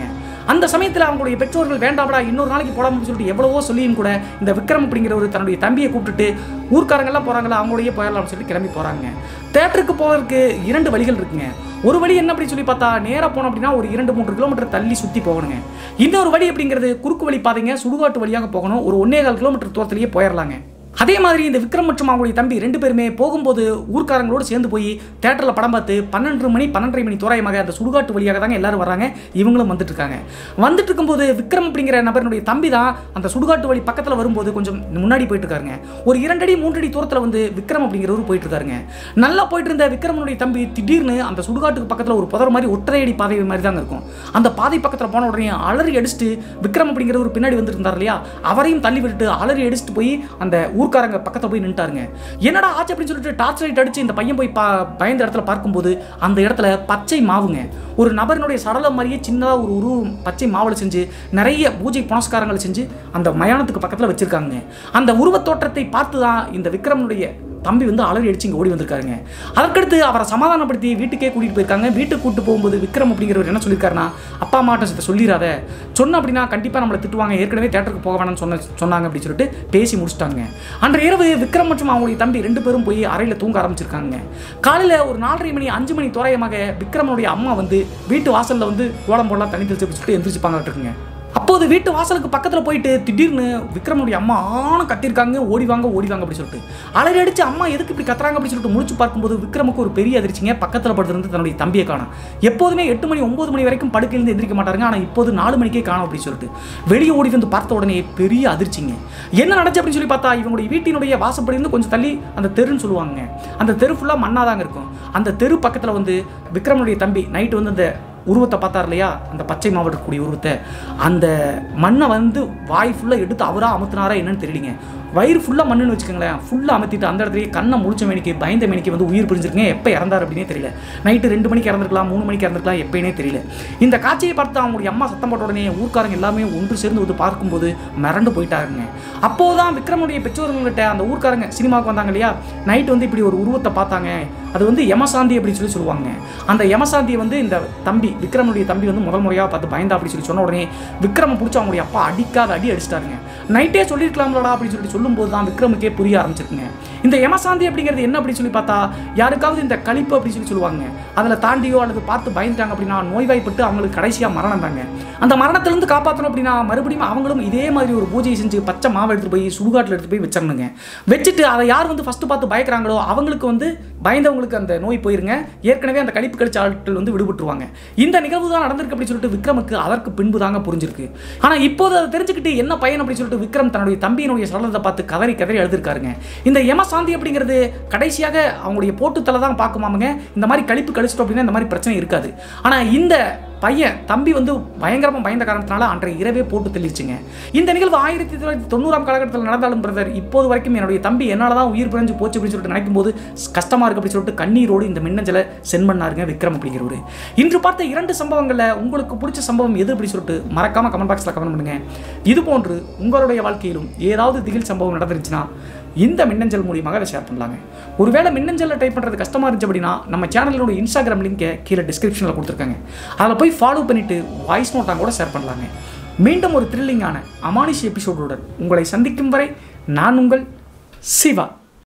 அந்த சமயத்தில் அவங்களுடைய பெற்றோர்கள் வேண்டாம்டா இன்னொரு நாளைக்கு போடாமல் சொல்லிட்டு எவ்வளவோ சொல்லியும் கூட இந்த விக்ரம் அப்படிங்கிற ஒரு தன்னுடைய தம்பியை கூப்பிட்டுட்டு ஊர்க்காரங்கெல்லாம் போகிறாங்களா அவங்களுடைய போயிடலாம்னு சொல்லிட்டு கிளம்பி போகிறாங்க. தேட்டருக்கு போவதற்கு இரண்டு வழிகள் இருக்குங்க. ஒரு வழி என்ன அப்படின்னு சொல்லி பார்த்தா நேராக போனோம் அப்படின்னா ஒரு இரண்டு மூன்று கிலோமீட்டர் தள்ளி சுற்றி போகணுங்க. இன்னொரு வழி அப்படிங்கிறது குறுக்கு வழி பாதைங்க, சுடுகாட்டு வழியாக போகணும். ஒரு ஒன்னே கால் கிலோமீட்டர் தூரத்திலேயே போயிடலாங்க. அதே மாதிரி இந்த விக்ரம் மற்றும் அவங்களுடைய தம்பி ரெண்டு பேருமே போகும்போது ஊர்க்காரங்களோடு சேர்ந்து போய் தேட்டரில் படம் பார்த்து பன்னெண்டு மணி பன்னெண்டரை மணி தோராயமாக அந்த சுடுகாட்டு வழியாக தாங்க எல்லாரும் வராங்க. இவங்களும் வந்துட்டு இருக்காங்க. வந்துட்டு இருக்கும்போது விக்ரம் அப்படிங்கிற நபருடைய தம்பி தான் அந்த சுடுகாட்டு வழி பக்கத்தில் வரும்போது கொஞ்சம் முன்னாடி போயிட்டு இருக்காருங்க. ஒரு இரண்டடி மூன்றடி தூரத்தில் வந்து விக்ரம் அப்படிங்கிறவர் போயிட்டு இருக்காருங்க. நல்லா போயிட்டு இருந்த விக்ரமனுடைய தம்பி திடீர்னு அந்த சுடுகாட்டுக்கு பக்கத்தில் ஒரு புதர் மாதிரி ஒற்றையடி பாதை மாதிரி தாங்க இருக்கும். அந்த பாதை பக்கத்தில் போன உடனே அலறி அடிச்சுட்டு விக்ரம் அப்படிங்கிறவர் பின்னாடி வந்துட்டு இருந்தார் இல்லையா, அவரையும் தள்ளி விட்டுட்டு அலறி அடிச்சுட்டு போய் அந்த ஊர்க்காரங்க பக்கத்துல போய் நின்னுட்டாருங்க. என்னடா ஆச்சு அப்படின்னு சொல்லிட்டு டார்ச் லைட் அடிச்சு இந்த பையன் போய் பயந்த இடத்துல பார்க்கும்போது அந்த இடத்துல பச்சை மாவுங்க, ஒரு நபரினுடைய சடலம் மாதிரியே சின்னதாக ஒரு உருவம் பச்சை மாவுல செஞ்சு நிறைய பூஜை புனஸ்காரங்களை செஞ்சு அந்த மயானத்துக்கு பக்கத்தில் வச்சிருக்காங்க. அந்த உருவத் தோற்றத்தை பார்த்து தான் இந்த விக்ரமனுடைய தம்பி வந்து அலறி அடிச்சு இங்கே ஓடி வந்திருக்காருங்க. அதற்கடுத்து அவரை சமாதானப்படுத்தி வீட்டுக்கே கூட்டிகிட்டு போயிருக்காங்க. வீட்டுக்கு கூட்டு போகும்போது விக்ரம் அப்படிங்கிறவர் என்ன சொல்லியிருக்காருன்னா, அப்பா அம்மாட்ட சொல்லிடாத, சொன்ன அப்படின்னா கண்டிப்பாக நம்மளை திட்டுவாங்க, ஏற்கனவே தேட்டருக்கு போக வேணாம்னு சொன்ன சொன்னாங்க அப்படின்னு சொல்லிட்டு பேசி முடிச்சிட்டாங்க. அன்றைய இரவு விக்ரம் மற்றும் அவங்களுடைய தம்பி ரெண்டு பேரும் போய் அறையில் தூங்க ஆரம்பிச்சிருக்காங்க. காலையில் ஒரு நாலரை மணி அஞ்சு மணி தோராயமாக விக்ரமனுடைய அம்மா வந்து வீட்டு வாசலில் வந்து கோலம் போடலாம் தண்ணி தெளிச்சு சொல்லிட்டு எந்திரிச்சுப்பாங்க இருக்குங்க. அப்போது வீட்டு வாசலுக்கு பக்கத்தில் போயிட்டு திடீர்னு விக்ரமனுடைய அம்மா ஆன கத்திருக்காங்க, ஓடிவாங்க ஓடிவாங்க அப்படின்னு சொல்லிட்டு அலறி அடிச்சு அம்மா எதுக்கு இப்படி கத்துறாங்க அப்படின்னு சொல்லிட்டு முடிச்சு பார்க்கும்போது விக்ரமுக்கு ஒரு பெரிய அதிர்ச்சிங்க. பக்கத்தில் படுத்திருந்து தன்னுடைய தம்பியை காணும். எப்போதுமே எட்டு மணி ஒன்பது மணி வரைக்கும் படுக்கையிலிருந்து எந்திரிக்க மாட்டாருங்க. ஆனால் இப்போது நாலு மணிக்கே காணும் அப்படின்னு சொல்லிட்டு வெளியே ஓடி வந்து பார்த்த உடனே பெரிய அதிர்ச்சிங்க. என்ன நடந்துச்சு அப்படின்னு சொல்லி பார்த்தா இவங்களுடைய வீட்டினுடைய வாசப்படியிருந்து கொஞ்சம் தள்ளி அந்த தெருன்னு சொல்லுவாங்க, அந்த தெரு ஃபுல்லாக மண்ணாதாங்க இருக்கும். அந்த தெரு பக்கத்தில் வந்து விக்ரமனுடைய தம்பி நைட்டு வந்து அந்த உருவத்தை பார்த்தார் இல்லையா, அந்த பச்சை மாவட்டம் இருக்கக்கூடிய உருவத்தை, அந்த மண்ணை வந்து வாய் ஃபுல்லாக எடுத்து அவராக அமுத்தினாரா என்னன்னு தெரியலிங்க. வயிறு ஃபுல்லாக மண்ணுன்னு வச்சுக்கோங்களேன், ஃபுல்லாக அமர்த்திட்டு அந்த இடத்துலேயே கண்ணை முடிச்ச மேனிக்கு பயந்த மேனிக்கு வந்து உயிர் பிரிஞ்சிருக்கேன். எப்போ இறந்தார் அப்படின்னே தெரியல. நைட்டு ரெண்டு மணிக்கு இறந்துருக்கலாம், மூணு மணிக்கு இறந்துருக்கலாம், எப்போனே தெரியல. இந்த காட்சியை பார்த்து அவங்களுடைய அம்மா சத்தம் போட்ட உடனே ஊர்க்காரங்க எல்லாமே ஒன்று சேர்ந்து வந்து பார்க்கும்போது மிரண்டு போயிட்டாருங்க. அப்போதான் விக்ரமுடைய பெற்றோர்கள்கிட்ட அந்த ஊர்க்காரங்க சினிமாவுக்கு வந்தாங்க இல்லையா, நைட்டு வந்து இப்படி ஒரு உருவத்தை பார்த்தாங்க, அது வந்து யமசாந்தி அப்படின்னு சொல்லி சொல்லுவாங்க. அந்த யமசாந்தியை வந்து இந்த தம்பி விக்ரமனுடைய தம்பி வந்து முதல் முறையாக பார்த்து பயந்தா அப்படின்னு சொல்லி சொன்ன உடனே விக்ரம பிடிச்சி அவங்களுடைய அப்பா அடிக்காத அடி அடிச்சிட்டாருங்க. நைட்டே சொல்லியிருக்கலாம்லடா அப்படின்னு சொல்லிட்டு சொல்லும்போது தான் விக்ரமுக்கே புரிய ஆரம்பிச்சிருக்குங்க. இந்த யமசாந்தி அப்படிங்கிறது என்ன அப்படின்னு சொல்லி பார்த்தா யாருக்காவது இந்த கழிப்பு அப்படின்னு சொல்லி சொல்லுவாங்க, அதில் தாண்டியோ அல்லது பார்த்து பயந்துட்டாங்க அப்படின்னா நோய்வாய்ப்பட்டு அவங்களுக்கு கடைசியாக மரணம் தாங்க. அந்த மரணத்திலிருந்து காப்பாற்றணும் அப்படின்னா மறுபடியும் அவங்களும் இதே மாதிரி ஒரு பூஜையை செஞ்சு பச்சை மாவை எடுத்துகிட்டு போய் சுடுகாட்டில் எடுத்து போய் வச்சிடணுங்க. வச்சுட்டு அதை யார் வந்து ஃபஸ்ட்டு பார்த்து பயக்கிறாங்களோ அவங்களுக்கு வந்து பயந்தவங்களுக்கு அந்த நோய் போயிருங்க. ஏற்கனவே அந்த கழிப்பு கழிச்ச ஆட்கள் வந்து விடுபட்டுருவாங்க. இந்த நிகழ்வு தான் நடந்திருக்கு அப்படின்னு சொல்லிட்டு விக்ரமுக்கு அதற்கு பின்பு தாங்க புரிஞ்சிருக்கு. ஆனால் இப்போது அதை தெரிஞ்சுக்கிட்டு என்ன பயன் அப்படின்னு சொல்லிட்டு விக்ரம் தன்னுடைய தம்பியினுடைய சடலத்தை பார்த்து கதறி கதறி எழுதிருக்காருங்க. இந்த யமசாந்தி அப்படிங்கிறது கடைசியாக அவங்களுடைய போட்டுத்தலை தான் பார்க்குமாமுங்க. இந்த மாதிரி கழிப்பு கழிச்சிட்டோம் அப்படின்னா இந்த மாதிரி பிரச்சனை இருக்காது. ஆனால் இந்த பையன் தம்பி வந்து பயங்கரமாக பயந்த காரணத்தினால அன்றைய இரவே போட்டு தெளிச்சுங்க. இந்த நிகழ்வு ஆயிரத்தி தொள்ளாயிரத்தி தொண்ணூறாம் காலகட்டத்தில் நடந்தாலும் பிரதர் இப்போது வரைக்கும் என்னுடைய தம்பி என்னால் தான் உயிர் பிரிஞ்சு போச்சு அப்படின்னு சொல்லிட்டு நினைக்கும் போது கஷ்டமாக இருக்கு அப்படின்னு சொல்லிட்டு கண்ணீரோடு இந்த மின்னஞ்சலை சென்ட் பண்ணாருங்க விக்ரம் அப்படிங்கிறவரு. இன்று பார்த்த இரண்டு சம்பவங்களில் உங்களுக்கு பிடிச்ச சம்பவம் எது அப்படின்னு சொல்லிட்டு மறக்காம கமெண்ட் பாக்ஸில் கமெண்ட் பண்ணுங்க. இது போன்று உங்களுடைய வாழ்க்கையிலும் ஏதாவது திகில் சம்பவம் நடந்துருச்சுன்னா இந்த மின்னஞ்சல் மூலியமாக அதை ஷேர் பண்ணலாங்க. ஒருவேளை மின்னஞ்சலில் டைப் பண்ணுறது கஷ்டமாக இருந்துச்சு அப்படின்னா நம்ம சேனலோட இன்ஸ்டாகிராம் லிங்கை கீழே டிஸ்கிரிப்ஷனில் கொடுத்துருக்காங்க, அதில் போய் ஃபாலோ பண்ணிவிட்டு வாய்ஸ் நோட்டாக கூட ஷேர் பண்ணலாங்க. மீண்டும் ஒரு த்ரில்லிங்கான அமானுஷ் எபிசோடுடன் உங்களை சந்திக்கும் வரை நான் உங்கள் சிவா.